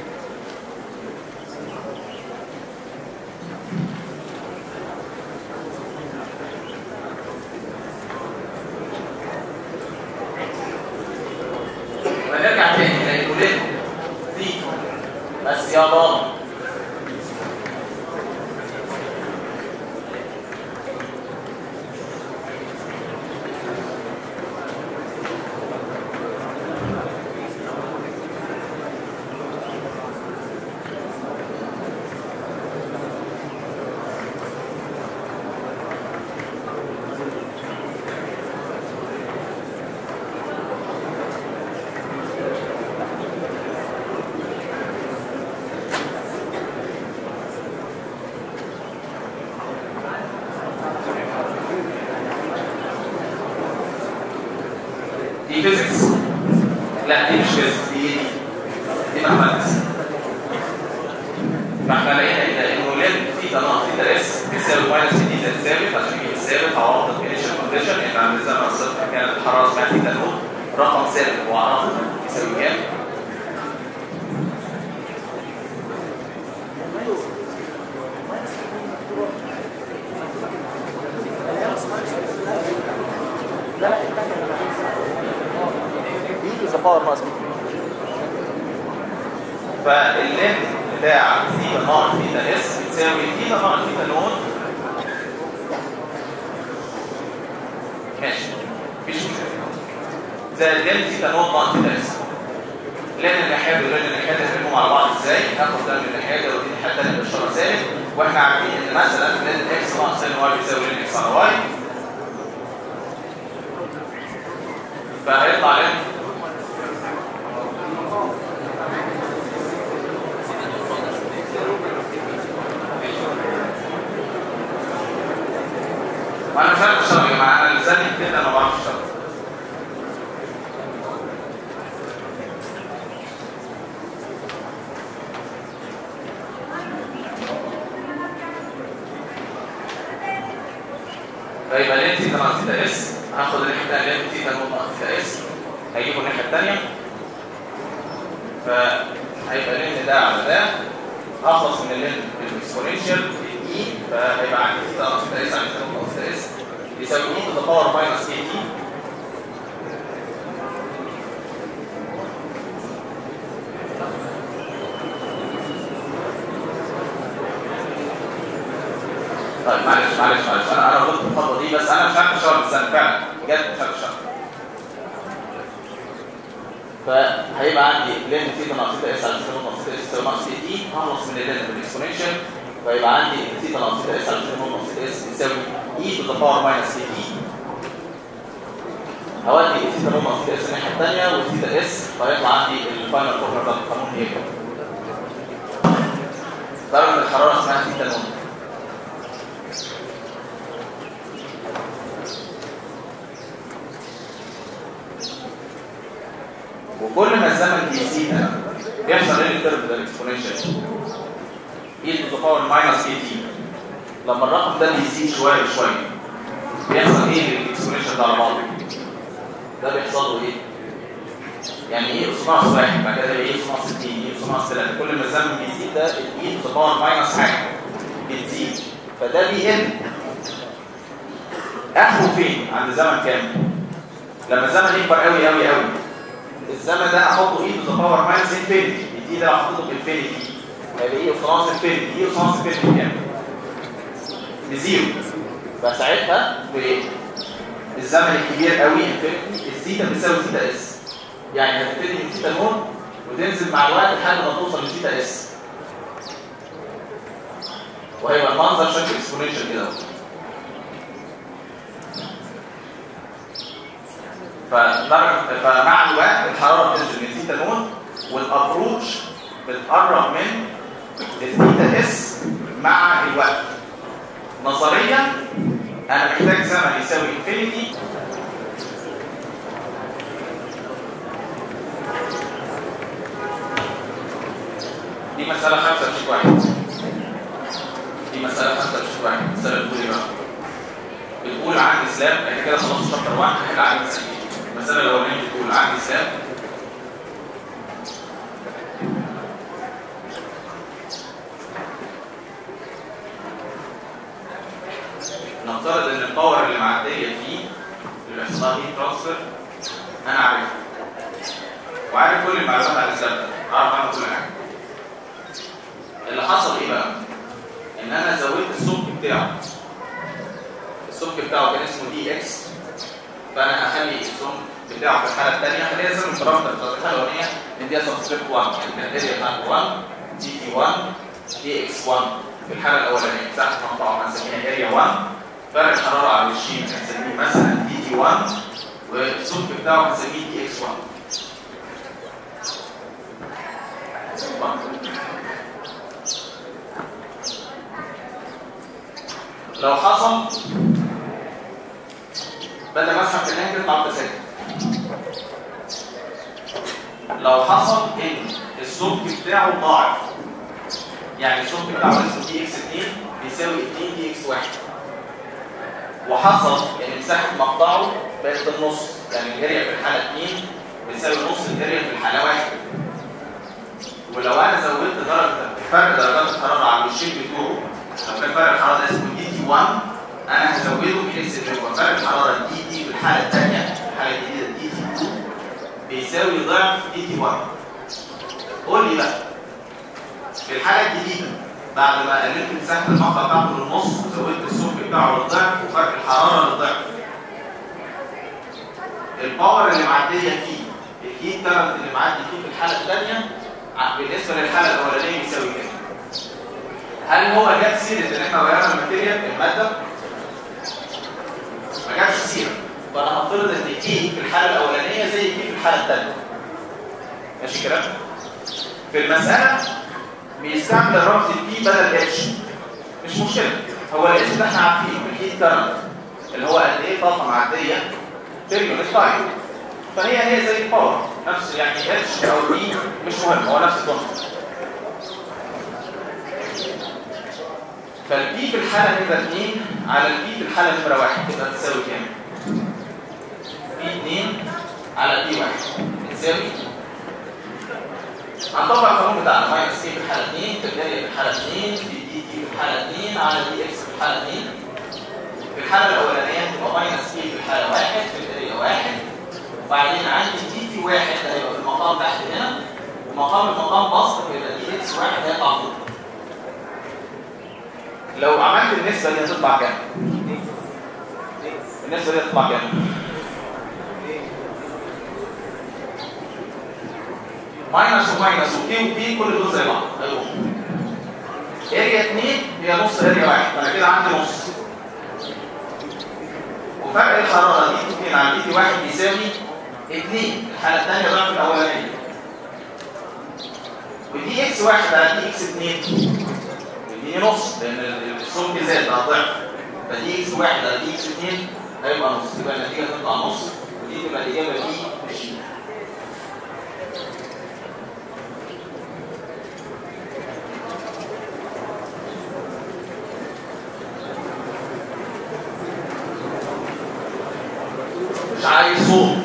Speaker 1: ونرجع تاني للكولين دي بس يا بابا. لا دي مش كده، دي دي دي ماثماتكس. فاحنا لقينا انه لن ثيتا ناقص ثيتا اس بيساوي ماينس ثيتا الثابت. عشان يجيب الثابت هعوض الانيشال كونديشن ان عند الزمن الصفر كانت الحراره اسمها ثيتا نوت، رقم ثابت وعرفت يساوي كام. فاللين بتاع ثيتا ناقص ثيتا اس بتساوي ثيتا ناقص ثيتا نوت. ماشي مفيش مشكله. زائد لين ثيتا نوت ناقص ثيتا اس. لين الناحيه دي ولين الناحيه دي هنفهمهم على بعض ازاي؟ هاخد ده من الناحيه دي ودي الناحيه الثانيه بالاشاره سالب، واحنا عارفين ان مثلا لين اكس ناقص لين واي بيساوي لين اكس على واي. فهيطلع لين وانا مش عارف اشتغل يا جماعه، انا لساني كده ما بعرفش اشتغل. فيبقى لين ثيتا ناقص ثيتا اس، هاخد الناحيه الثانيه لين ثيتا ناقص ثيتا اس، هيجيبوا الناحيه الثانيه، فهيبقى لين ده على ده، هخلص من اللين بالاكسبوننشال اي، فهيبقى عندي ثيتا ناقص ثيتا اس على ثيتا ناقص ثيتا اس يساوي اي تو ذا باور ماينس كي تي. طيب معلش معلش معلش انا انا غلطت في الخطوه دي، بس انا مش عارف اشرح، بس انا فعلا بجد مش عارف اشرح. فهيبقى عندي لين ثيتا ناقص ثيتا اس على ثيتا ناقص ثيتا اس يساوي ناقص كي تي، هخلص من اللين بالاكسبوننشال، فيبقى عندي ثيتا ناقص ثيتا اس على ثيتا ناقص ثيتا اس يساوي اي تو ذا باور ماينس كي تي. هودي ثيتا ناقص ثيتا اس الناحيه الثانيه وثيتا اس، فيطلع عندي الفاينل فورمولا بتاعت القانون هي كده. درجه الحراره اسمها ثيتا نوت. وكل ما الزمن بيزيد بيحصل ايه الكيرف ده الاكسبوننشال اي تو ذا باور ماينس كي تي. لما الرقم ده بيزيد شويه شويه بيحصل ايه الاكسبوننشال ده على بعضه؟ ده بيحصل له ايه؟ يعني ايه اس ناقص واحد، بعد كده ايه اس ناقص اتنين، ايه اس ناقص ثلاثه، كل ما الزمن بيزيد ده الاي تو ذا باور ماينس حاجه بتزيد، فده بيقل. اخره فين؟ عند زمن كام؟ لما الزمن يكبر قوي قوي قوي، الزمن ده احطه اي تو ذا باور ماينس انفينيتي، الدي ده لو حطيته بانفينيتي هيبقى ايه اس ناقص انفينيتي، ايه اس ناقص انفينيتي كام؟ بزيرو. فساعتها بايه؟ الزمن الكبير قوي انفينيتي الثيتا بتساوي ثيتا اس، يعني هتبتدي من ثيتا نوت وتنزل مع الوقت لحد ما توصل لثيتا اس، وهيبقى المنظر شكل اكسبوننشال كده. فدرجه فمع الوقت الحراره بتنزل من ثيتا نوت والابروتش بتقرب من الثيتا اس مع الوقت. نظريا انا محتاج زمن يساوي انفينيتي دي مساله خمسة في واحد، دي مساله خمسة في واحد. المساله الاولى بقى بتقول عندي سلاب، احنا كده خلصنا شابتر واحد، هحل عندي مسألتين. المساله الاولانيه بتقول عندي سلاب نفترض ان الباور اللي معديه فيه اللي بيحصل لها هيت ترانسفير انا عارفها وعارف كل المعلومات عن السلاب ده، اعرف عنه كل حاجه. اللي حصل ايه بقى؟ ان انا زودت السمك بتاعه، السمك بتاعه كان اسمه دي اكس، فانا هخلي السمك بتاعه في الحاله الثانيه خليها زي البارامتر بتاعت الحاله الاولانيه نديها سبسكريبت واحد، يعني كان الاريا بتاعت واحد دي تي واحد دي اكس واحد في الحاله الاولانيه، مساحه المقطع هنسميها اريا واحد، فرق الحراره على الوشين هنسميه مثلا دي تي واحد، والسمك بتاعه هنسميه دي اكس واحد. لو حصل بدل ما اسحب في النهايه تطلع بتساكن، لو حصل ان السمك بتاعه ضاعف، يعني السمك بتاعه اسمه دي اكس اتنين بيساوي اتنين دي اكس واحد، وحصل ان مساحه مقطعه بقت بالنص، يعني الاريا في الحاله اتنين بيساوي نص الاريا في الحاله واحد. ولو انا زودت درجه فرق درجات الحراره على الوشين بتوعه، لو كان فرق الحراره ده اسمه دي تي واحد، انا هزوده بحيث ان يبقى فرق الحراره دي تي في الحاله الثانيه، الحاله الجديده دي تي اتنين بيساوي ضعف دي تي واحد. قول لي بقى في الحاله الجديده بعد ما قللت مساحه المقطع بتاعته للنص وزودت السمك بتاعه للضعف وفرق الحراره للضعف، الباور اللي معديه فيه، الهيت كارنت اللي معدي فيه في الحاله الثانيه بالنسبه للحاله الاولانيه بيساوي كام؟ هل هو جاب سيره ان احنا غيرنا الماتيريال الماده؟ ما جابش سيره، فانا هفترض ان كي في الحاله الاولانيه زي كي في الحاله الثانيه. ماشي الكلام؟ في المساله بيستعمل الرمز بي بدل اتش، مش مشكله، هو الاسم ده احنا عارفينه الهيت كارنت اللي هو قد ايه طاقه معديه بير يونت تايم، فهي هي زي الباور نفس، يعني اتش او بي مش مهم، هو نفس الكونسبت. فالبي في الحاله نمره اتنين على البي في الحاله نمره واحد تبقى تساوي كام؟ بي اتنين على بي واحد بتساوي، هنطبق القانون بتاعنا ماينس ايه في الحاله اتنين في الاريا في الحاله اتنين في دي تي في الحاله اتنين على دي اكس في الحاله اتنين. في الحاله الاولانيه تبقى ماينس ايه في الحاله واحد في الاريا واحد، وبعدين عندي دي تي واحد ده هيبقى في المقام تحت هنا، ومقام المقام بسط يبقى دي اكس واحد هيطلع فوق. لو عملت النسبه دي هتطلع كام؟ النسبه دي هتطلع كام؟ ماينس وماينس وكي وبي كل دول زي بعض. ايوه اريا اتنين هي نص اريا واحد، فانا كده عندي نص، وفرق الحراره دي اتنين على دي واحد بيساوي اتنين، الحاله الثانيه ضعف الاولانيه، ودي اكس واحد على دي اكس اتنين دي نص لان السمك زاد بقى ضعف، فدي اكس واحد على دي اكس اتنين هيبقى نص، يبقى النتيجه تطلع نص، ودي تبقى الاجابه دي مش مش عايز صوت.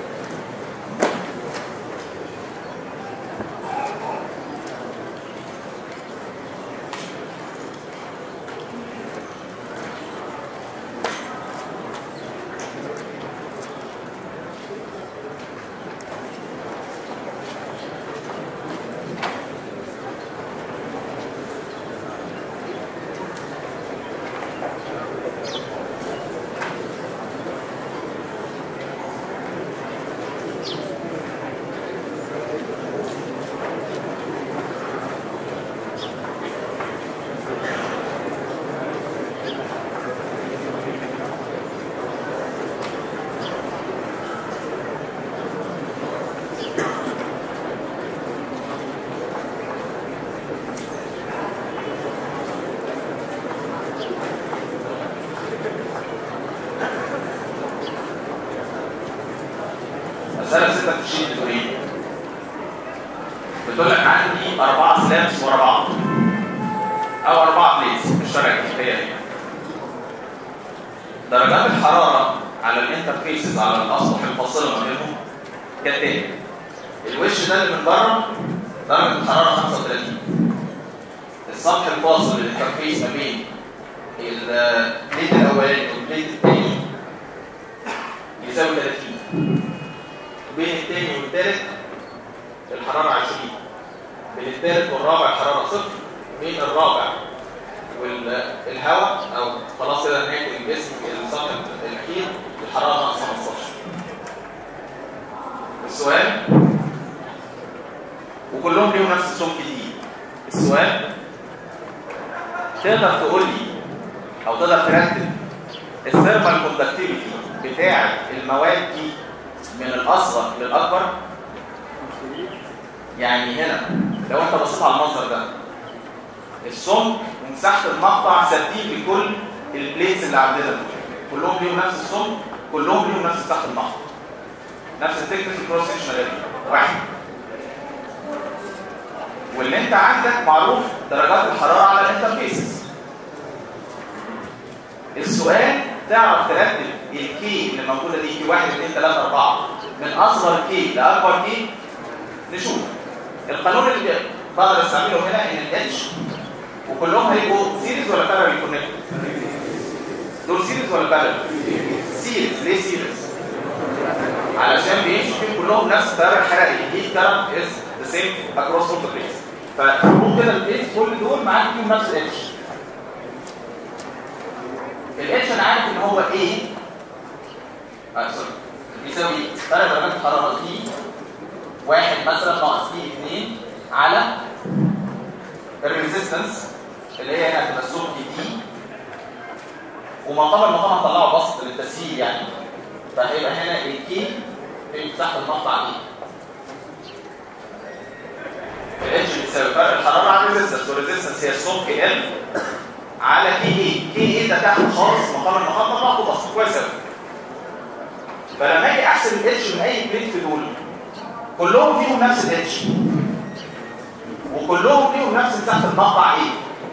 Speaker 1: مسألة ستة في الشيء الدورين بتقول لك عندي أربعة سلابس ورا بعض أو أربعة بليتس مش فارقة هي هي. درجات الحرارة على الانترفيسز على الأسطح الفاصلة ما بينهم كالتالي: الوش ده اللي من بره درجة الحرارة خمسة وتلاتين، السطح الفاصل الانترفيس ما بين البليت الأولاني والبليت الثاني يساوي تلاتين، بين الثاني والثالث الحرارة عشرين، بين الثالث والرابع الحرارة صفر، بين الرابع والهواء أو خلاص كده نهاية الجسم السطح الأخير الحرارة ناقص خمستاشر. السؤال وكلهم ليهم نفس السمك دي. السؤال تقدر تقول لي أو تقدر ترتب الثيرمال كوندكتيفيتي بتاع المواد دي من الأصغر للأكبر؟ يعني هنا لو أنت بصيت على المنظر ده السمك ومساحة المقطع ثابتين لكل البليتس اللي عندنا، كلهم ليهم نفس السمك، كلهم ليهم نفس مساحة المقطع، نفس التكنيك الكروس سكشن واحد. واللي انت عندك معروف درجات الحراره على الانترفيسز. السؤال تعرف ترتب الكي اللي موجوده دي كي واحد اثنين ثلاثة أربعة من اصغر كي لاكبر كي. نشوف القانون اللي بقدر استعمله هنا ان الاتش وكلهم هيبقوا سيريز ولا بارالل كونكتد؟ دول سيريز ولا بارالل؟ سيريز. ليه سيريز؟ علشان بيمشوا فيهم كلهم نفس التيار الحراري. ايش كارنت از ذا سيم اكروس اول ذا بليس. فممكن كده البليس كل دول معاك فيهم نفس الاتش. الاتش انا عارف ان هو ايه اه سوري بيساوي فرق درجات الحراره دي واحد مثلا ناقص دي اثنين على الريزيستنس اللي هي هنا هتبقى السمك دي، ومقام المقام هنطلعه بسط للتسهيل يعني، فهيبقى هنا الكي في مساحه المقطع دي. الاتش بتساوي فرق الحراره على الريزيستنس، والريزيستنس هي السمك ال على كي ايه. كي ايه ده تحت خالص مقام المقام طلعته بسط كويس قوي. فلما اجي احسب الاتش من اي بليت في دول كلهم فيهم نفس الاتش وكلهم فيهم نفس مساحه المقطع ايه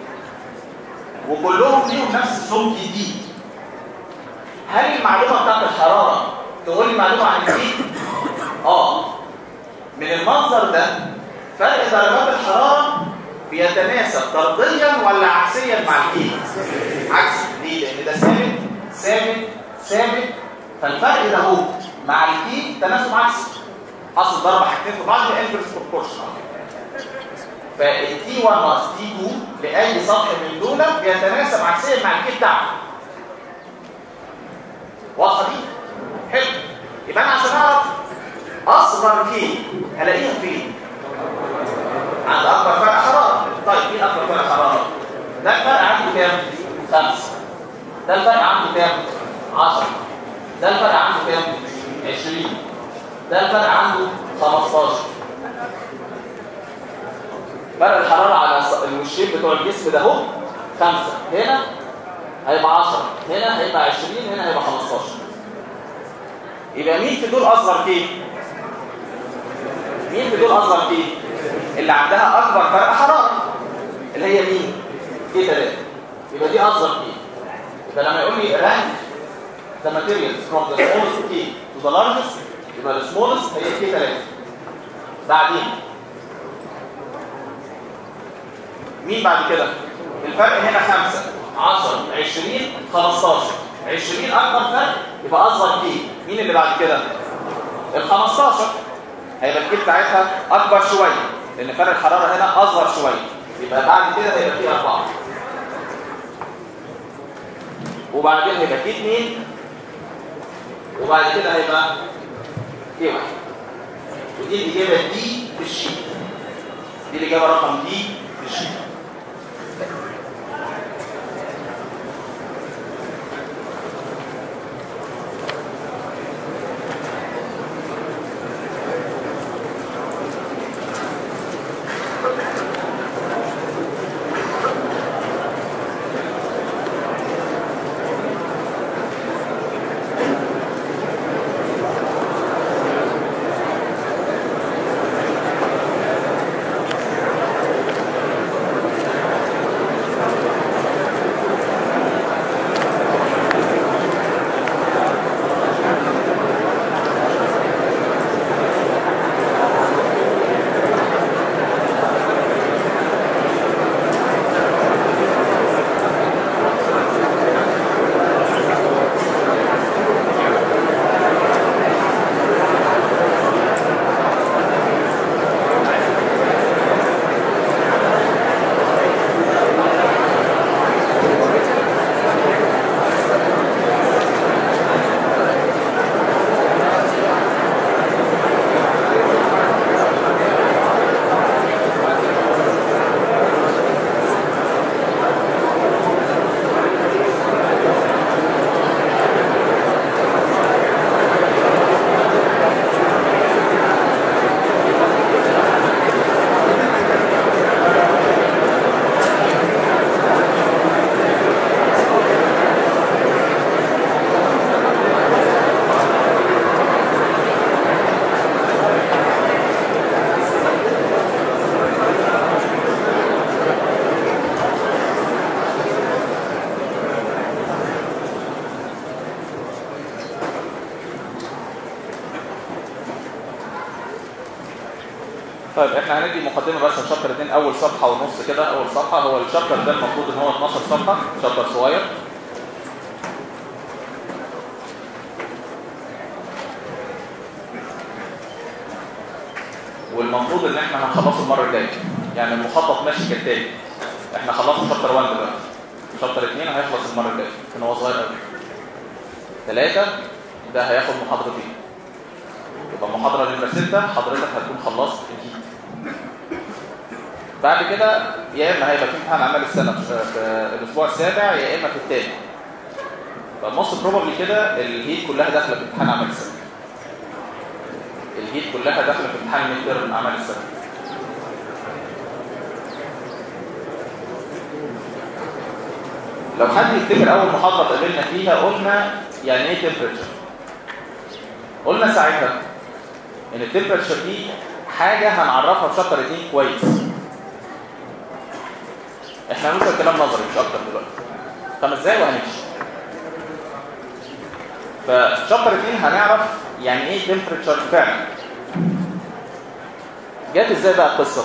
Speaker 1: وكلهم فيهم نفس السمك دي. هل المعلومه بتاعت الحراره تقول لي معلومه عن الكي؟ اه من المنظر ده فرق درجات الحراره بيتناسب طرديا ولا عكسيا مع الكي؟ عكسي. ليه؟ لان ده ثابت ثابت ثابت، فالفرق ده هو مع الكي تناسب عكسي. حصل ضرب حاجتين في بعض الانفرس بروبورشنال. فالتي واحد ناقص تي اتنين لاي سطح من دول بيتناسب عكسيا مع الكي بتاعه. واضحه دي؟ حلو. يبقى انا عشان اعرف اصغر كي هلاقيها فين؟ عند اكبر فرق حراره. طيب مين اكبر فرق حراره؟ ده الفرق عنده كام؟ خمسة. ده الفرق عنده كام؟ عشرة. ده الفرق عنده كام؟ عشرين. ده الفرق عنده خمستاشر. فرق الحراره على الوشين بتوع الجسم ده اهو خمسة، هنا هيبقى عشرة، هنا هيبقى عشرين، هنا هيبقى خمستاشر. يبقى مين في دول اصغر كي؟ مين في دول اصغر كي؟ اللي عندها اكبر فرق حراره اللي هي مين؟ كي ثلاثة. يبقى دي اصغر كي. يبقى لما يقول لي rank the materials from the smallest key to the largest يبقى السمولست هي كي ثلاثة. بعدين مين بعد كده؟ الفرق هنا خمسة، عشرة، عشرين، خمستاشر. عشرين اكبر فرق يبقى اصغر كي. مين اللي بعد كده؟ ال خمستاشر. هيبقى الكي بتاعتها اكبر شويه لان فرق الحراره هنا اصغر شويه، يبقى بعد كده هيبقى كي أربعة. وبعدين هيبقى كي اتنين، وبعد كده هيبقى كي واحد. ودي الاجابه دي في الشيت. دي الاجابه رقم دي في الشيت. طيب احنا هندي مقدمه بس عن شابتر اتنين، اول صفحه ونص كده. اول صفحه هو الشابتر ده المفروض ان هو اتناشر صفحه، شابتر صغير. والمفروض ان احنا هنخلصه المره الجايه، يعني المخطط ماشي كالتالي. احنا خلصنا شابتر واحد دلوقتي، شابتر اتنين هيخلص المره الجايه لان هو صغير قوي. ثلاثة ده هياخد محاضرتين، يبقى محاضره نمره ستة حضرتك هتكون خلصت الهيت. بعد كده يا اما هيبقى في امتحان اعمال السنه في الاسبوع السابع يا اما في الثاني. فالموست بروبابلي كده الهيت كلها داخله في امتحان اعمال السنه. الهيت كلها داخله في امتحان الميد تيرم اعمال السنه. لو حد يفتكر اول محاضره اتقابلنا فيها قلنا يعني ايه تمبريتشر. قلنا ساعتها ان التمبريتشر دي حاجه هنعرفها في شابتر اتنين كويس. احنا هنوصل كلام نظري مش اكتر دلوقتي، خمس دقايق وهنمشي. ففي شابتر اتنين هنعرف يعني ايه تمبريتشر فعلا. جات ازاي بقى القصه؟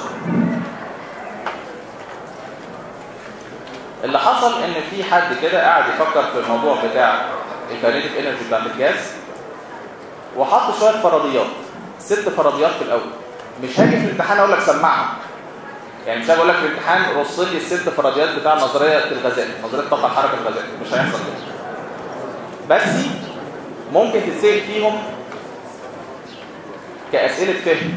Speaker 1: اللي حصل ان في حد كده قاعد يفكر في الموضوع بتاع الكاينيتيك انرجي بتاعت الجاز، وحط شويه فرضيات، ست فرضيات في الاول. مش هاجي في الامتحان اقول لك سمعها، يعني مش هاجي اقول لك في الامتحان رص لي الست فرضيات بتاع نظريه الغازات، نظريه طاقه الحركه الغازات، مش هيحصل كده. بس ممكن تتسال فيهم كاسئله فهم.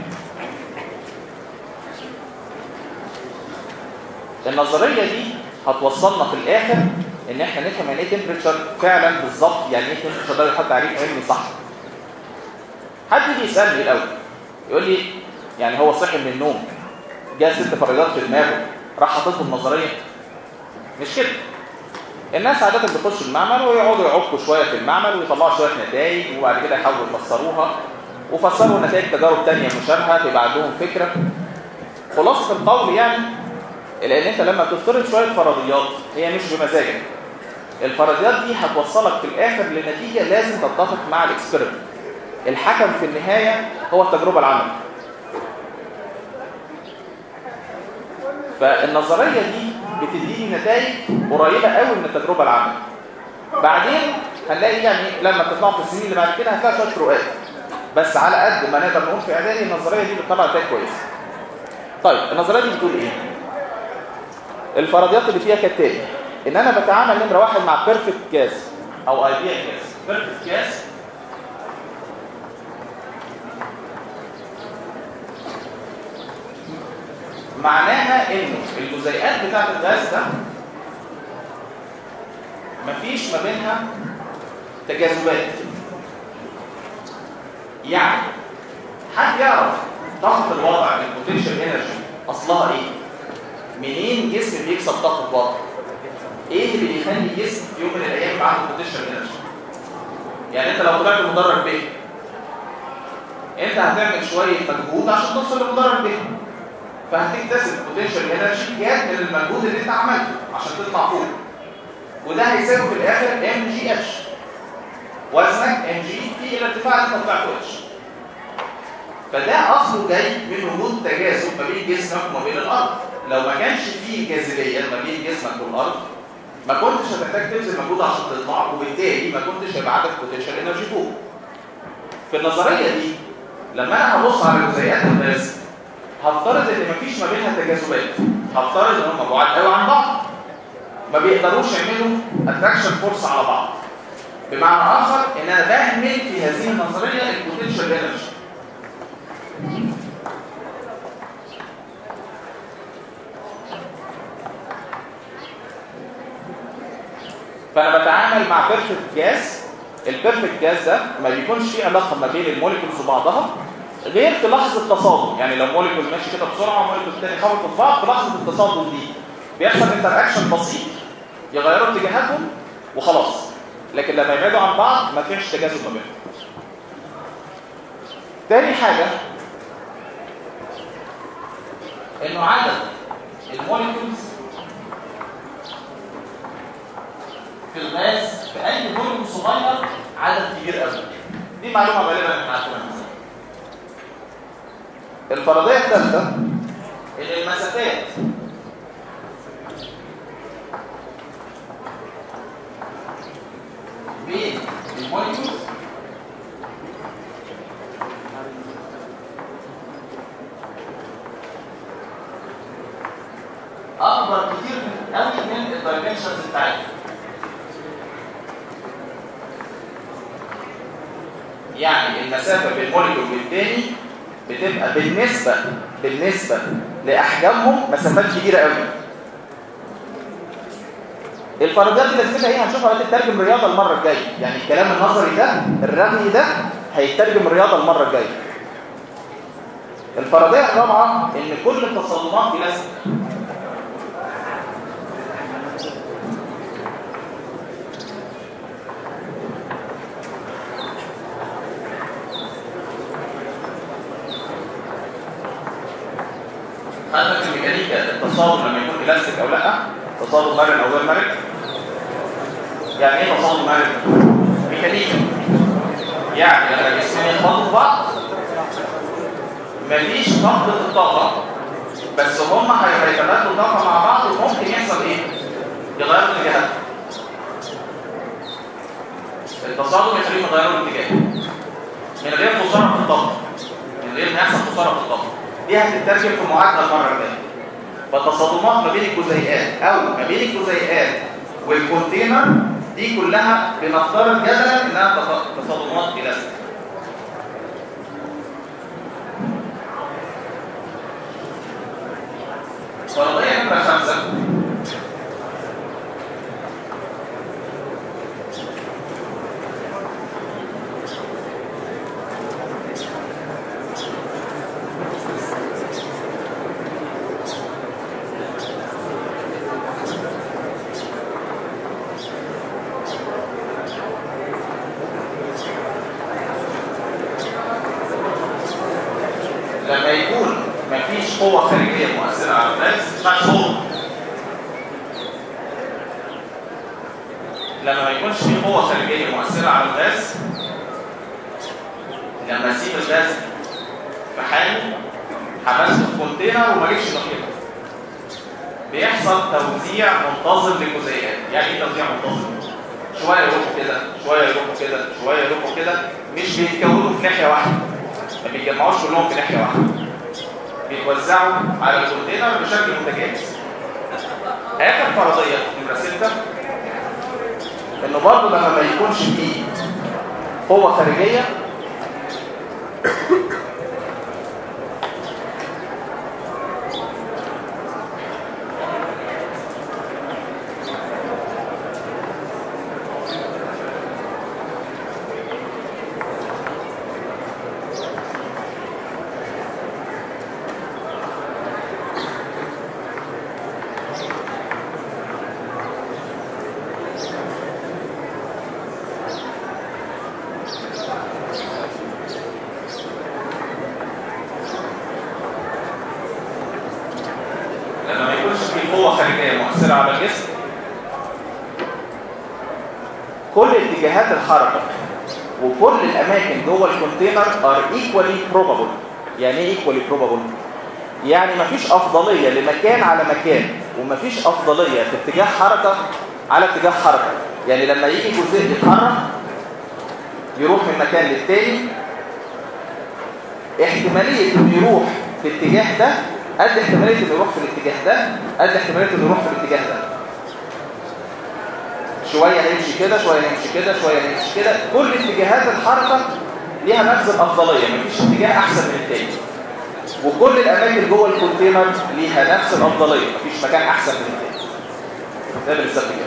Speaker 1: النظريه دي هتوصلنا في الاخر ان احنا نفهم يعني ايه تمبريتشر فعلا بالظبط، يعني ايه تمبريتشر ده يحط تعريف علمي صح. حد يجي يسالني الاول يقول لي يعني هو صحي من النوم جاء ست فرضيات في دماغه راح حاططهم نظريه؟ مش كده. الناس عاده بتخش المعمل ويقعدوا يعقوا شويه في المعمل ويطلعوا شويه نتائج وبعد كده يحاولوا يفسروها، وفسروا نتائج تجارب ثانيه مشابهه فيبقى عندهم فكره. خلاصه القول يعني لان انت لما تفترض شويه فرضيات هي مش بمزاجك، الفرضيات دي هتوصلك في الاخر لنتيجه لازم تتفق مع الاكسبيرمنت. الحكم في النهايه هو التجربه العامه. فالنظريه دي بتديني نتائج قريبه قوي من التجربه العامه. بعدين هنلاقي يعني لما تطلع في السنين اللي بعد كده هتلاقي شويه فروقات، بس على قد ما نقدر نقول في اعدادي النظريه دي بتطلع نتائج كويسه. طيب النظريه دي بتقول ايه؟ الفرضيات اللي فيها كالتالي: ان انا بتعامل نمره واحد مع بيرفكت جاز او ايديال جاز. بيرفكت جاز معناها انه الجزيئات بتاعت الغاز ده مفيش ما بينها تجاذبات. يعني حد يعرف طاقه الوضع البوتنشال انرجي اصلها ايه؟ منين جسم بيكسب طاقه وضع؟ ايه اللي بيخلي الجسم في يوم من الايام يبقى عنده بوتنشال انرجي؟ يعني انت لو طلعت مدرج به انت هتعمل شويه مجهود عشان توصل لمدرج به، فهتكتسب بوتنشال انرجي جات من المجهود اللي انت عملته عشان تطلع فوق، وده هيساوي في الاخر ام جي اتش. وزنك ام جي في الارتفاع اللي انت طلعته اتش. فده اصله جاي من وجود تجاذب ما بين جسمك وما بين الارض. لو ما كانش فيه جاذبيه ما بين جسمك والارض ما كنتش هتحتاج تبذل مجهود عشان تطلع، وبالتالي ما كنتش هيبقى عندك بوتنشال انرجي فوق. في النظريه دي لما انا هبص على جزيئات الغاز هفترض ان مفيش ما بينها تجاذبات، هفترض ان هم بعاد قوي عن بعض ما بيقدروش يعملوا اتراكشن فورس على بعض. بمعنى اخر ان انا بهمل في هذه النظريه البوتنشال انرجي. فانا بتعامل مع بيرفكت جاز. البيرفكت جاز ده ما بيكونش فيه علاقه ما بين الموليكولز وبعضها غير في لحظه تصادم. يعني لو موليكول ماشي كده بسرعه وموليكول ثاني خبطوا في بعض، في لحظه التصادم دي بيحصل انتراكشن بسيط يغيروا اتجاهاتهم وخلاص. لكن لما يبعدوا عن بعض ما فيش تجاذب ما بينهم. تاني حاجه انه عدد الموليكولز في الغاز في اي فوليوم صغير عدد كبير قوي. دي معلومه غالبا احنا عارفينها. الفرضيه الثالثه ان المسافات بين الموليكولز اكبر كتير من قوي من الدايمنشنز بتاعتها. يعني المسافه بين الموليكول والتاني بتبقى بالنسبه بالنسبه لاحجامهم مسافات كبيره قوي. الفرضيات دي لازمتها ايه؟ هنشوفها وقت الترجم الرياضه المره الجايه. يعني الكلام النظري ده الرغي ده هيترجم الرياضه المره الجايه. الفرضيه الرابعه ان كل التصادمات بلاستيك. خدنا في الميكانيكا التصادم لما يكون بلاستيك او لا، تصادم مرن او غير مرن. يعني ايه تصادم مرن؟ ميكانيكا يعني لما جسمين يخبطوا في بعض مفيش فقد الطاقه، بس هم هيتبادلوا الطاقه مع بعض وممكن يحصل ايه؟ يغيروا الاتجاهات. التصادم يخليهم يغيروا الاتجاه من غير خساره في الطاقه، من غير ما يحصل خساره في الطاقه. دي هتترجم في معادله المره الجايه. فالتصادمات ما بين الجزيئات او ما بين الجزيئات والكونتينر دي كلها بنفترض جدلا انها تصادمات بلاستيك. فرضيه نمره خمسه لما يكون مفيش قوة خارجية مؤثرة على الغاز اسمها صوت. لما ما يكونش في قوة خارجية مؤثرة على الغاز، لما اسيب الغاز في حاله حبسته في كونتينر وما جيتش ناحيته، بيحصل توزيع منتظم للجزيئات. يعني ايه توزيع منتظم؟ شوية يروحوا كده، شوية يروحوا كده، شوية يروحوا كده، مش بيتكونوا في ناحية واحدة. ما بيتجمعوش كلهم في ناحيه واحده، بيتوزعوا على الكونتينر بشكل متجانس. اخر فرضيه نمره سته انه برضه لما ما يكونش فيه قوه خارجيه على الجسم كل اتجاهات الحركه وكل الاماكن جوه الكونتينر ار ايكوالي بروبابل. يعني ايه ايكوالي بروبابل؟ يعني مفيش افضليه لمكان على مكان ومفيش افضليه في اتجاه حركه على اتجاه حركه. يعني لما يجي جزيء يتحرك يروح من مكان للتاني، احتماليه انه يروح في الاتجاه ده قد احتماليه انه يروح في الاتجاه ده قد احتماليه انه يروح في الاتجاه ده. شويه هيمشي كده، شويه هيمشي كده، شويه هيمشي كده. كل اتجاهات الحركه ليها نفس الافضليه، مفيش اتجاه احسن من التاني. وكل الاماكن جوه الكونتينر ليها نفس الافضليه، مفيش مكان احسن من التاني. ده اللي بنسميه